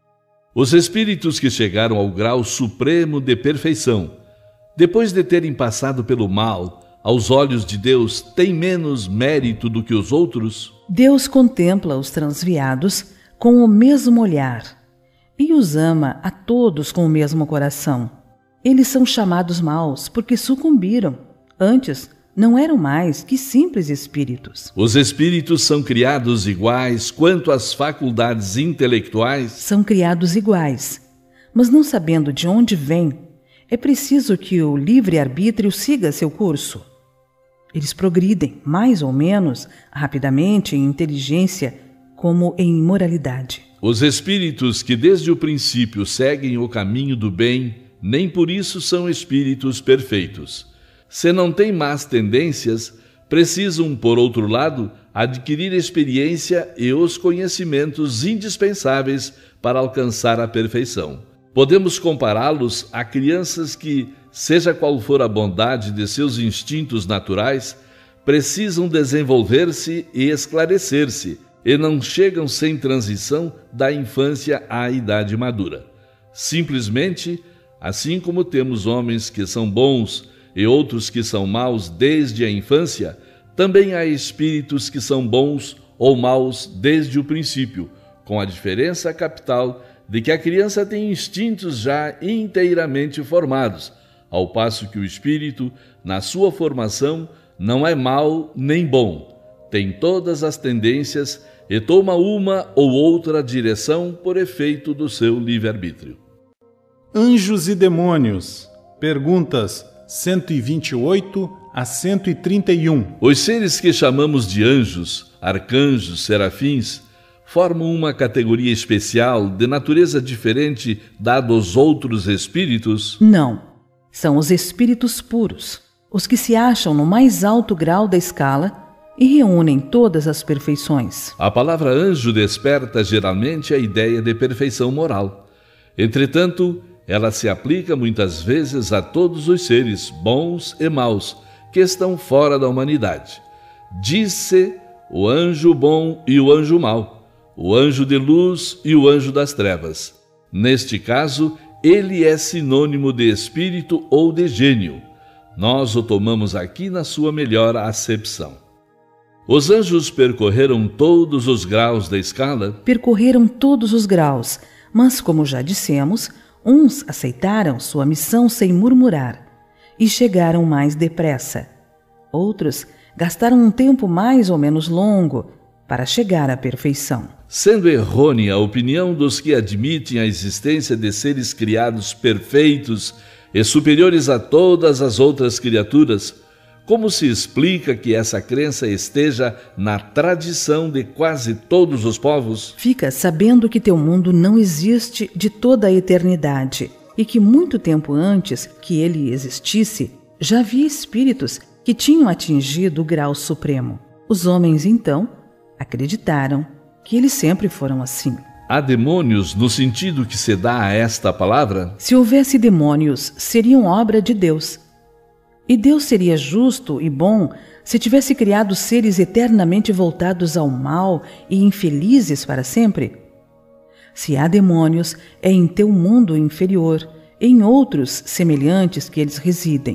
Os espíritos que chegaram ao grau supremo de perfeição, depois de terem passado pelo mal, aos olhos de Deus, têm menos mérito do que os outros? Deus contempla os transviados com o mesmo olhar e os ama a todos com o mesmo coração. Eles são chamados maus porque sucumbiram. Antes, não eram mais que simples espíritos. Os espíritos são criados iguais quanto às faculdades intelectuais? São criados iguais, mas não sabendo de onde vêm, é preciso que o livre-arbítrio siga seu curso. Eles progridem, mais ou menos, rapidamente em inteligência, como em imoralidade. Os espíritos que desde o princípio seguem o caminho do bem, nem por isso são espíritos perfeitos. Se não têm más tendências, precisam, por outro lado, adquirir experiência e os conhecimentos indispensáveis para alcançar a perfeição. Podemos compará-los a crianças que, seja qual for a bondade de seus instintos naturais, precisam desenvolver-se e esclarecer-se, e não chegam sem transição da infância à idade madura. Simplesmente, assim como temos homens que são bons e outros que são maus desde a infância, também há espíritos que são bons ou maus desde o princípio, com a diferença capital de que a criança tem instintos já inteiramente formados, ao passo que o espírito, na sua formação, não é mau nem bom. tem todas as tendências e toma uma ou outra direção por efeito do seu livre-arbítrio. Anjos e demônios. Perguntas 128 a 131. Os seres que chamamos de anjos, arcanjos, serafins, formam uma categoria especial de natureza diferente da dos outros espíritos? Não. São os espíritos puros, os que se acham no mais alto grau da escala e reúnem todas as perfeições. A palavra anjo desperta geralmente a ideia de perfeição moral. Entretanto, ela se aplica muitas vezes a todos os seres, bons e maus, que estão fora da humanidade. Diz-se o anjo bom e o anjo mau, o anjo de luz e o anjo das trevas. Neste caso, ele é sinônimo de espírito ou de gênio. Nós o tomamos aqui na sua melhor acepção. Os anjos percorreram todos os graus da escala? Percorreram todos os graus, mas, como já dissemos, uns aceitaram sua missão sem murmurar e chegaram mais depressa. Outros gastaram um tempo mais ou menos longo para chegar à perfeição. Sendo errônea a opinião dos que admitem a existência de seres criados perfeitos e superiores a todas as outras criaturas, como se explica que essa crença esteja na tradição de quase todos os povos? Fica sabendo que teu mundo não existe de toda a eternidade e que muito tempo antes que ele existisse, já havia espíritos que tinham atingido o grau supremo. Os homens, então, acreditaram que eles sempre foram assim. Há demônios no sentido que se dá a esta palavra? Se houvesse demônios, seriam obra de Deus. E Deus seria justo e bom se tivesse criado seres eternamente voltados ao mal e infelizes para sempre? Se há demônios, é em teu mundo inferior, em outros semelhantes que eles residem.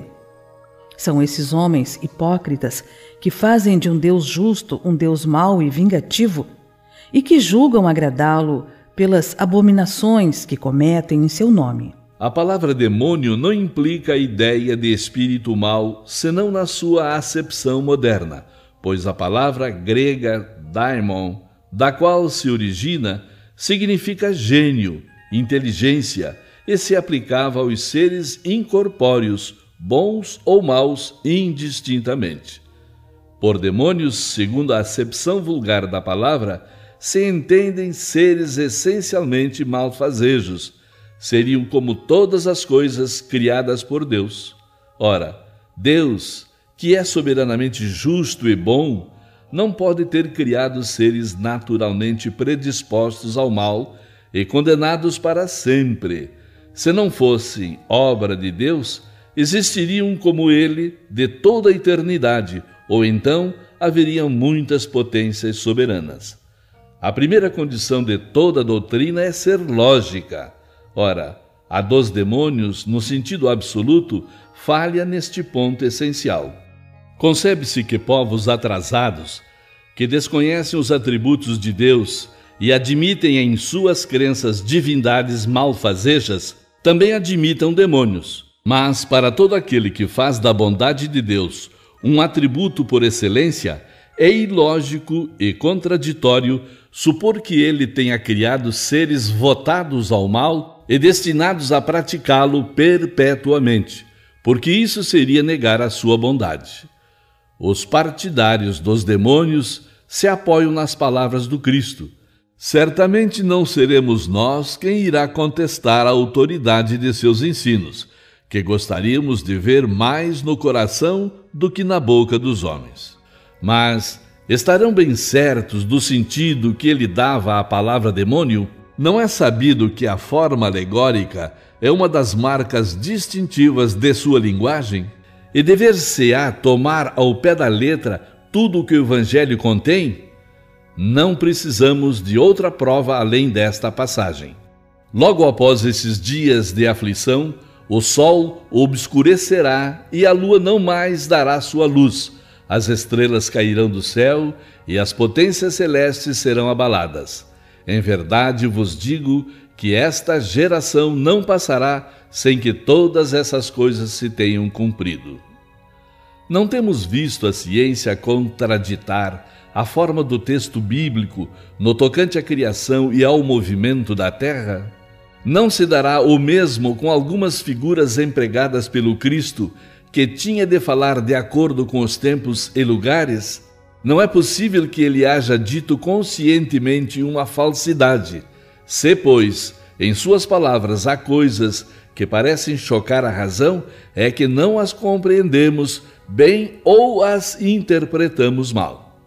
São esses homens hipócritas que fazem de um Deus justo um Deus mau e vingativo e que julgam agradá-lo pelas abominações que cometem em seu nome. A palavra demônio não implica a ideia de espírito mau, senão na sua acepção moderna, pois a palavra grega daimon, da qual se origina, significa gênio, inteligência, e se aplicava aos seres incorpóreos, bons ou maus indistintamente. Por demônios, segundo a acepção vulgar da palavra, se entendem seres essencialmente malfazejos. Seriam como todas as coisas criadas por Deus. Ora, Deus, que é soberanamente justo e bom, não pode ter criado seres naturalmente predispostos ao mal e condenados para sempre. Se não fossem obra de Deus, existiriam como ele de toda a eternidade, ou então haveriam muitas potências soberanas. A primeira condição de toda doutrina é ser lógica. Ora, a dos demônios, no sentido absoluto, falha neste ponto essencial. Concebe-se que povos atrasados, que desconhecem os atributos de Deus e admitem em suas crenças divindades malfazejas, também admitam demônios. Mas para todo aquele que faz da bondade de Deus um atributo por excelência, é ilógico e contraditório supor que ele tenha criado seres votados ao mal e destinados a praticá-lo perpetuamente, porque isso seria negar a sua bondade. Os partidários dos demônios se apoiam nas palavras do Cristo. Certamente não seremos nós quem irá contestar a autoridade de seus ensinos, que gostaríamos de ver mais no coração do que na boca dos homens. Mas estarão bem certos do sentido que ele dava à palavra demônio? Não é sabido que a forma alegórica é uma das marcas distintivas de sua linguagem? E dever-se-á tomar ao pé da letra tudo o que o Evangelho contém? Não precisamos de outra prova além desta passagem. Logo após esses dias de aflição, o sol obscurecerá e a lua não mais dará sua luz. As estrelas cairão do céu e as potências celestes serão abaladas. Em verdade vos digo que esta geração não passará sem que todas essas coisas se tenham cumprido. Não temos visto a ciência contraditar a forma do texto bíblico no tocante à criação e ao movimento da terra? Não se dará o mesmo com algumas figuras empregadas pelo Cristo, que tinha de falar de acordo com os tempos e lugares? Não é possível que ele haja dito conscientemente uma falsidade. Se, pois, em suas palavras há coisas que parecem chocar a razão, é que não as compreendemos bem ou as interpretamos mal.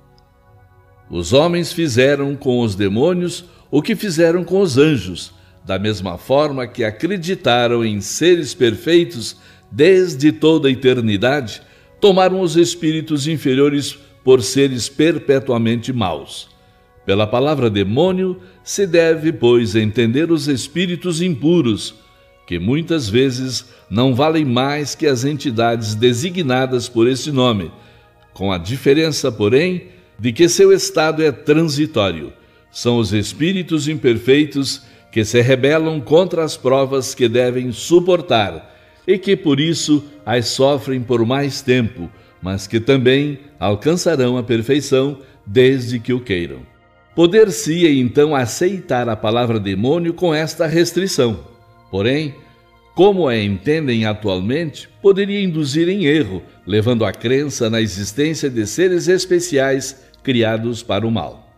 Os homens fizeram com os demônios o que fizeram com os anjos, da mesma forma que acreditaram em seres perfeitos desde toda a eternidade, tomaram os espíritos inferiores por seres perpetuamente maus. Pela palavra demônio se deve, pois, entender os espíritos impuros, que muitas vezes não valem mais que as entidades designadas por esse nome, com a diferença, porém, de que seu estado é transitório. São os espíritos imperfeitos que se rebelam contra as provas que devem suportar e que, por isso, as sofrem por mais tempo, mas que também alcançarão a perfeição desde que o queiram. Poder-se-ia então aceitar a palavra demônio com esta restrição. Porém, como a entendem atualmente, poderia induzir em erro, levando à crença na existência de seres especiais criados para o mal.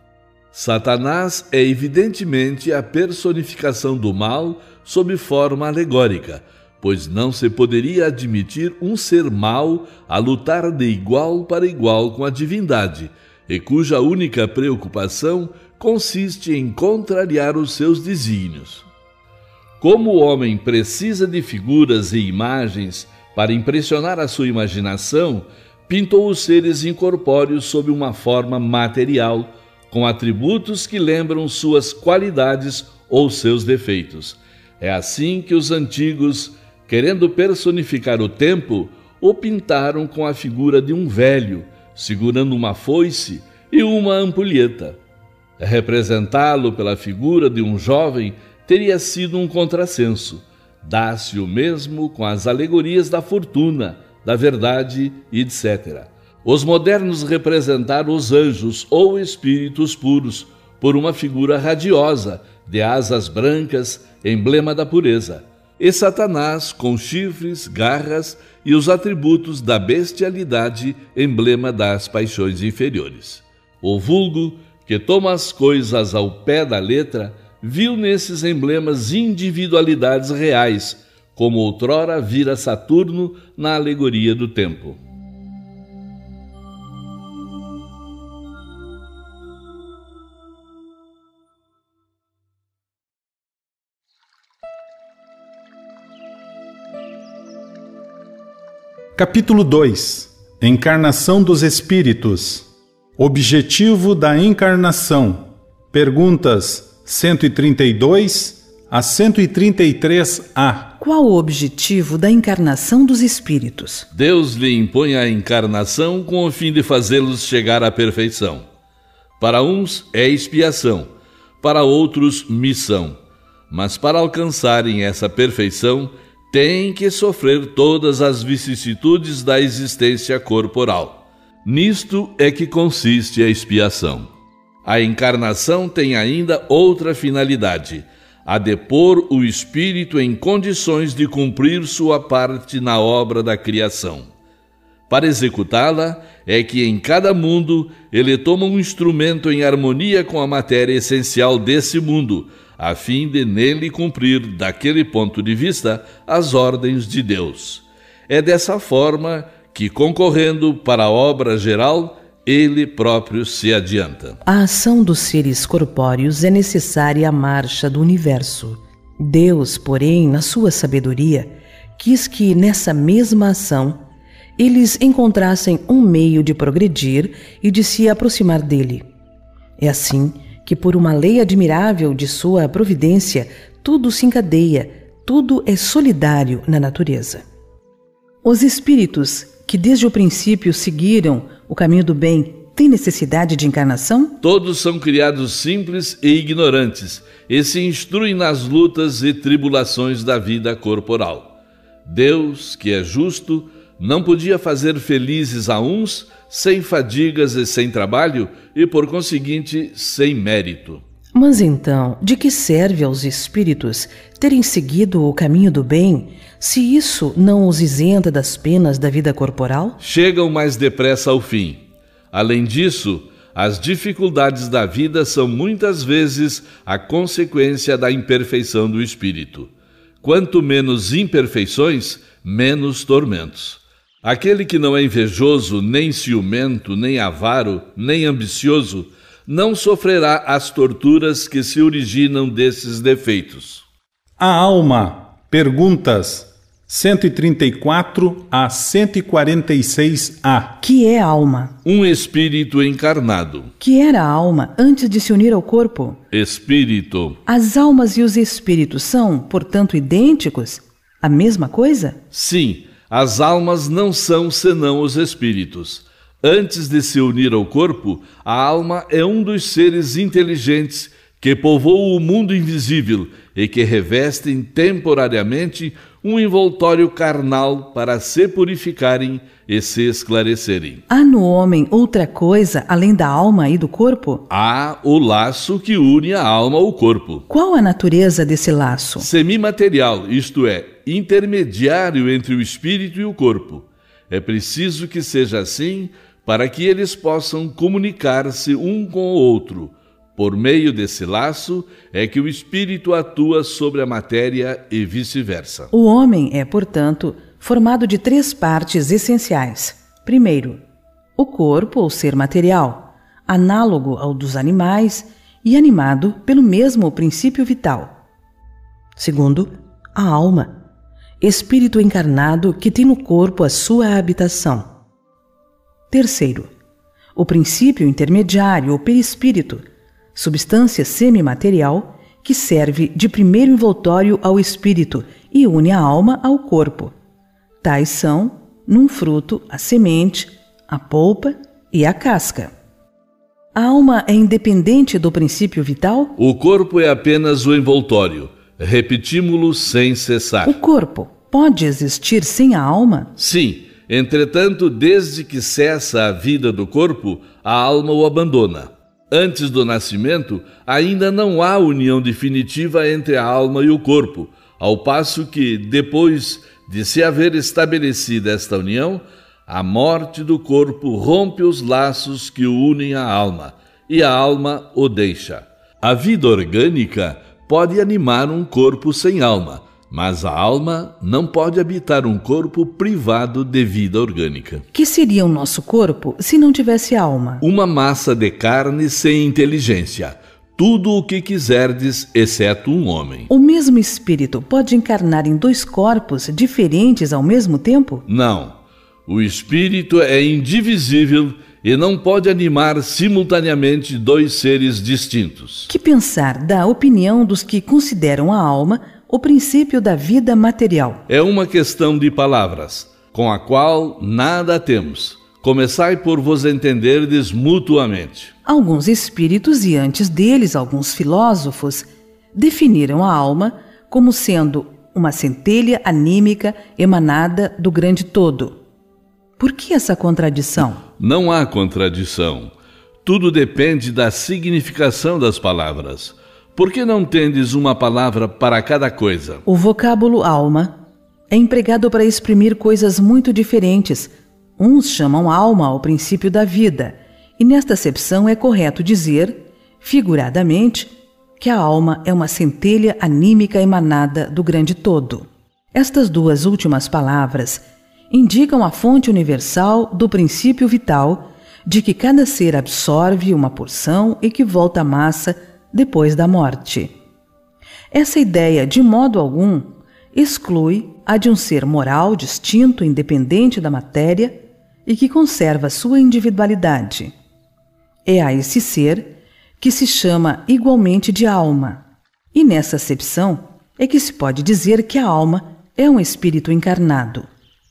Satanás é evidentemente a personificação do mal sob forma alegórica, pois não se poderia admitir um ser mau a lutar de igual para igual com a divindade, e cuja única preocupação consiste em contrariar os seus desígnios. Como o homem precisa de figuras e imagens para impressionar a sua imaginação, pintou os seres incorpóreos sob uma forma material, com atributos que lembram suas qualidades ou seus defeitos. É assim que os antigos, querendo personificar o tempo, o pintaram com a figura de um velho, segurando uma foice e uma ampulheta. Representá-lo pela figura de um jovem teria sido um contrassenso. Dá-se o mesmo com as alegorias da fortuna, da verdade, etc. Os modernos representaram os anjos ou espíritos puros por uma figura radiosa, de asas brancas, emblema da pureza, e Satanás com chifres, garras e os atributos da bestialidade, emblema das paixões inferiores. O vulgo, que toma as coisas ao pé da letra, viu nesses emblemas individualidades reais, como outrora vira Saturno na alegoria do tempo. Capítulo 2. Encarnação dos Espíritos. Objetivo da encarnação. Perguntas 132 a 133A. Qual o objetivo da encarnação dos espíritos? Deus lhe impõe a encarnação com o fim de fazê-los chegar à perfeição. Para uns é expiação, para outros missão. Mas para alcançarem essa perfeição, têm que sofrer todas as vicissitudes da existência corporal. Nisto é que consiste a expiação. A encarnação tem ainda outra finalidade, a de pôr o espírito em condições de cumprir sua parte na obra da criação. Para executá-la, é que em cada mundo ele toma um instrumento em harmonia com a matéria essencial desse mundo, a fim de nele cumprir, daquele ponto de vista, as ordens de Deus. É dessa forma que, concorrendo para a obra geral, ele próprio se adianta. A ação dos seres corpóreos é necessária à marcha do universo. Deus, porém, na sua sabedoria, quis que nessa mesma ação eles encontrassem um meio de progredir e de se aproximar dele. É assim que, por uma lei admirável de sua providência, tudo se encadeia, tudo é solidário na natureza. Os espíritos que desde o princípio seguiram o caminho do bem têm necessidade de encarnação? Todos são criados simples e ignorantes e se instruem nas lutas e tribulações da vida corporal. Deus, que é justo, não podia fazer felizes a uns sem fadigas e sem trabalho e, por conseguinte, sem mérito. Mas então, de que serve aos espíritos terem seguido o caminho do bem, se isso não os isenta das penas da vida corporal? Chegam mais depressa ao fim. Além disso, as dificuldades da vida são muitas vezes a consequência da imperfeição do espírito. Quanto menos imperfeições, menos tormentos. Aquele que não é invejoso, nem ciumento, nem avaro, nem ambicioso, não sofrerá as torturas que se originam desses defeitos. A alma. Perguntas 134 a 146A. Que é a alma? Um espírito encarnado. Que era a alma antes de se unir ao corpo? Espírito. As almas e os espíritos são, portanto, idênticos? A mesma coisa? Sim, as almas não são senão os espíritos. Antes de se unir ao corpo, a alma é um dos seres inteligentes que povoam o mundo invisível e que revestem temporariamente um envoltório carnal para se purificarem e se esclarecerem. Há no homem outra coisa além da alma e do corpo? Há o laço que une a alma ao corpo. Qual a natureza desse laço? Semimaterial, isto é, intermediário entre o espírito e o corpo. É preciso que seja assim para que eles possam comunicar-se um com o outro. Por meio desse laço é que o espírito atua sobre a matéria e vice-versa. O homem é, portanto, formado de 3 partes essenciais. Primeiro, o corpo ou ser material, análogo ao dos animais e animado pelo mesmo princípio vital. Segundo, a alma, espírito encarnado que tem no corpo a sua habitação. Terceiro, o princípio intermediário ou perispírito, substância semimaterial que serve de primeiro envoltório ao espírito e une a alma ao corpo. Tais são, num fruto, a semente, a polpa e a casca. A alma é independente do princípio vital? O corpo é apenas o envoltório. Repetimos-lo sem cessar. O corpo pode existir sem a alma? Sim, entretanto, desde que cessa a vida do corpo, a alma o abandona. Antes do nascimento, ainda não há união definitiva entre a alma e o corpo, ao passo que, depois de se haver estabelecida esta união, a morte do corpo rompe os laços que o unem à alma, e a alma o deixa. A vida orgânica pode animar um corpo sem alma, mas a alma não pode habitar um corpo privado de vida orgânica. Que seria o nosso corpo se não tivesse alma? Uma massa de carne sem inteligência. Tudo o que quiserdes, exceto um homem. O mesmo espírito pode encarnar em 2 corpos diferentes ao mesmo tempo? Não. O espírito é indivisível e não pode animar simultaneamente 2 seres distintos. Que pensar da opinião dos que consideram a alma o princípio da vida material? É uma questão de palavras, com a qual nada temos. Começai por vos entenderdes mutuamente. Alguns espíritos e antes deles alguns filósofos definiram a alma como sendo uma centelha anímica emanada do grande todo. Por que essa contradição? Não há contradição. Tudo depende da significação das palavras. Por que não tendes uma palavra para cada coisa? O vocábulo alma é empregado para exprimir coisas muito diferentes. Uns chamam alma ao princípio da vida, e nesta acepção é correto dizer, figuradamente, que a alma é uma centelha anímica emanada do grande todo. Estas 2 últimas palavras indicam a fonte universal do princípio vital de que cada ser absorve uma porção e que volta à massa depois da morte. Essa ideia, de modo algum, exclui a de um ser moral distinto, independente da matéria e que conserva sua individualidade. É a esse ser que se chama igualmente de alma, e nessa acepção é que se pode dizer que a alma é um espírito encarnado.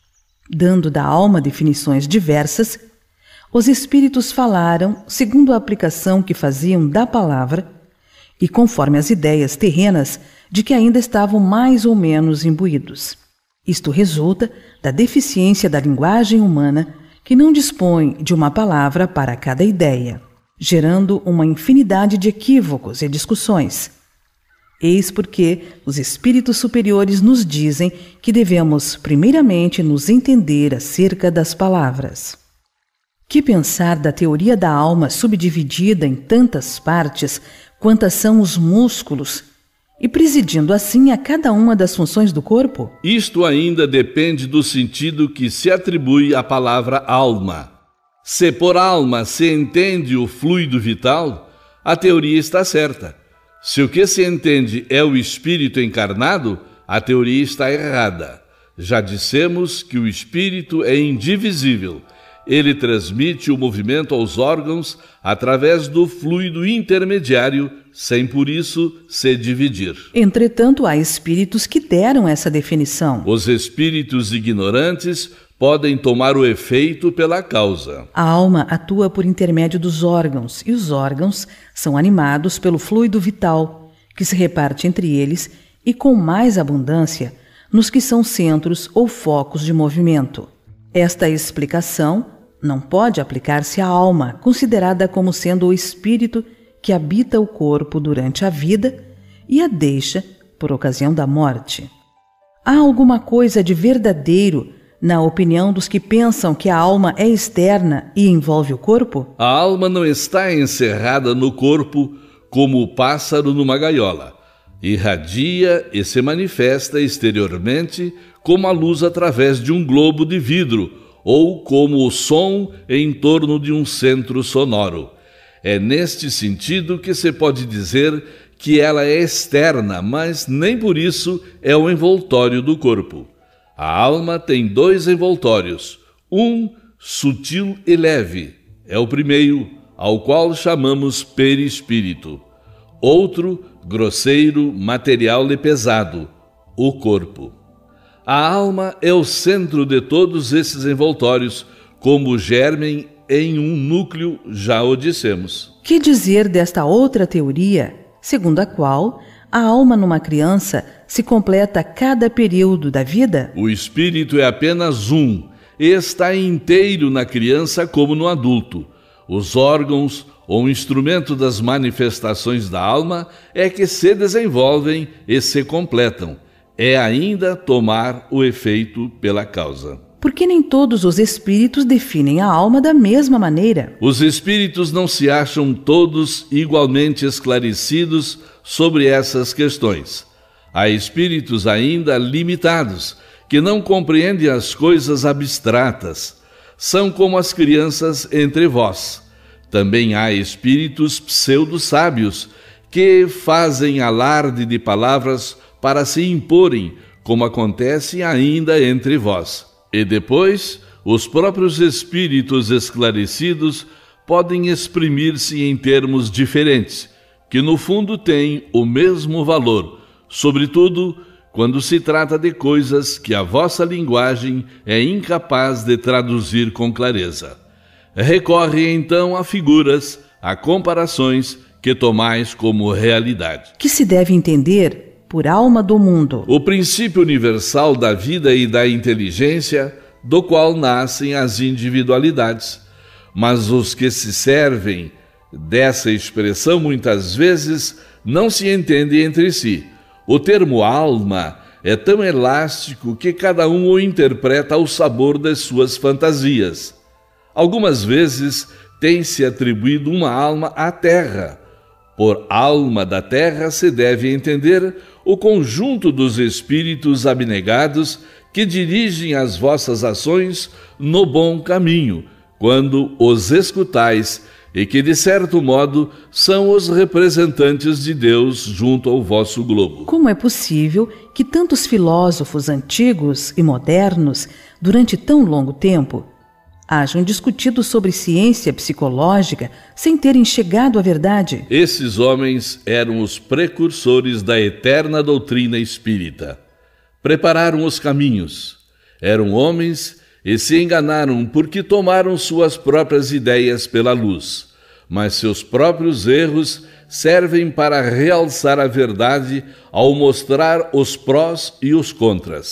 Dando da alma definições diversas, os espíritos falaram segundo a aplicação que faziam da palavra e conforme as ideias terrenas de que ainda estavam mais ou menos imbuídos. Isto resulta da deficiência da linguagem humana, que não dispõe de uma palavra para cada ideia, gerando uma infinidade de equívocos e discussões. Eis porque os espíritos superiores nos dizem que devemos primeiramente nos entender acerca das palavras. Que pensar da teoria da alma subdividida em tantas partes quantas são os músculos e presidindo assim a cada uma das funções do corpo? Isto ainda depende do sentido que se atribui à palavra alma. Se por alma se entende o fluido vital, a teoria está certa. Se o que se entende é o espírito encarnado, a teoria está errada. Já dissemos que o espírito é indivisível. Ele transmite o movimento aos órgãos através do fluido intermediário, sem por isso se dividir. Entretanto, há espíritos que deram essa definição. Os espíritos ignorantes podem tomar o efeito pela causa. A alma atua por intermédio dos órgãos, e os órgãos são animados pelo fluido vital, que se reparte entre eles e com mais abundância nos que são centros ou focos de movimento. Esta explicação não pode aplicar-se à alma, considerada como sendo o espírito que habita o corpo durante a vida e a deixa por ocasião da morte. Há alguma coisa de verdadeiro na opinião dos que pensam que a alma é externa e envolve o corpo? A alma não está encerrada no corpo como o pássaro numa gaiola. Irradia e se manifesta exteriormente como a luz através de um globo de vidro ou como o som em torno de um centro sonoro. É neste sentido que se pode dizer que ela é externa, mas nem por isso é o envoltório do corpo. A alma tem dois envoltórios, um sutil e leve, é o primeiro, ao qual chamamos perispírito. Outro, grosseiro, material e pesado, o corpo. A alma é o centro de todos esses envoltórios, como germem em um núcleo, já o dissemos. Que dizer desta outra teoria, segundo a qual a alma numa criança se completa a cada período da vida? O espírito é apenas um, e está inteiro na criança como no adulto. Os órgãos ou instrumento das manifestações da alma é que se desenvolvem e se completam. É ainda tomar o efeito pela causa. Porque nem todos os espíritos definem a alma da mesma maneira. Os espíritos não se acham todos igualmente esclarecidos sobre essas questões. Há espíritos ainda limitados, que não compreendem as coisas abstratas. São como as crianças entre vós. Também há espíritos pseudo-sábios, que fazem alarde de palavras para se imporem, como acontece ainda entre vós. E depois, os próprios espíritos esclarecidos podem exprimir-se em termos diferentes, que no fundo têm o mesmo valor, sobretudo quando se trata de coisas que a vossa linguagem é incapaz de traduzir com clareza. Recorre então a figuras, a comparações que tomais como realidade. Que se deve entender por alma do mundo? O princípio universal da vida e da inteligência, do qual nascem as individualidades. Mas os que se servem dessa expressão muitas vezes não se entendem entre si. O termo alma é tão elástico que cada um o interpreta ao sabor das suas fantasias. Algumas vezes tem-se atribuído uma alma à terra. Por alma da terra se deve entender o conjunto dos espíritos abnegados que dirigem as vossas ações no bom caminho, quando os escutais, e que, de certo modo, são os representantes de Deus junto ao vosso globo. Como é possível que tantos filósofos antigos e modernos, durante tão longo tempo, hajam discutido sobre ciência psicológica sem terem chegado à verdade? Esses homens eram os precursores da eterna doutrina espírita. Prepararam os caminhos. Eram homens e se enganaram porque tomaram suas próprias ideias pela luz. Mas seus próprios erros servem para realçar a verdade ao mostrar os prós e os contras.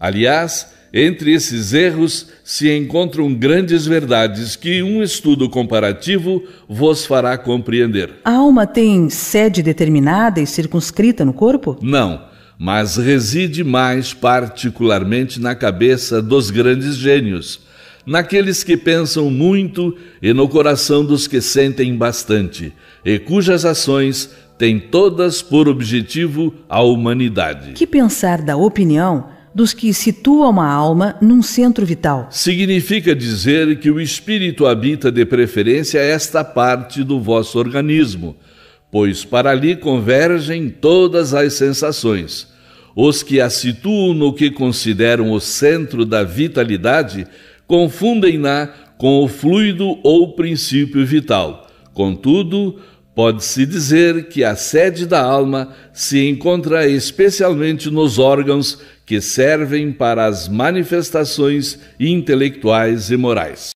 Aliás, entre esses erros se encontram grandes verdades que um estudo comparativo vos fará compreender. A alma tem sede determinada e circunscrita no corpo? Não, mas reside mais particularmente na cabeça dos grandes gênios, naqueles que pensam muito e no coração dos que sentem bastante, e cujas ações têm todas por objetivo a humanidade. Que pensar da opinião dos que situam a alma num centro vital? Significa dizer que o espírito habita de preferência esta parte do vosso organismo, pois para ali convergem todas as sensações. Os que a situam no que consideram o centro da vitalidade confundem-na com o fluido ou princípio vital. Contudo, pode-se dizer que a sede da alma se encontra especialmente nos órgãos que servem para as manifestações intelectuais e morais.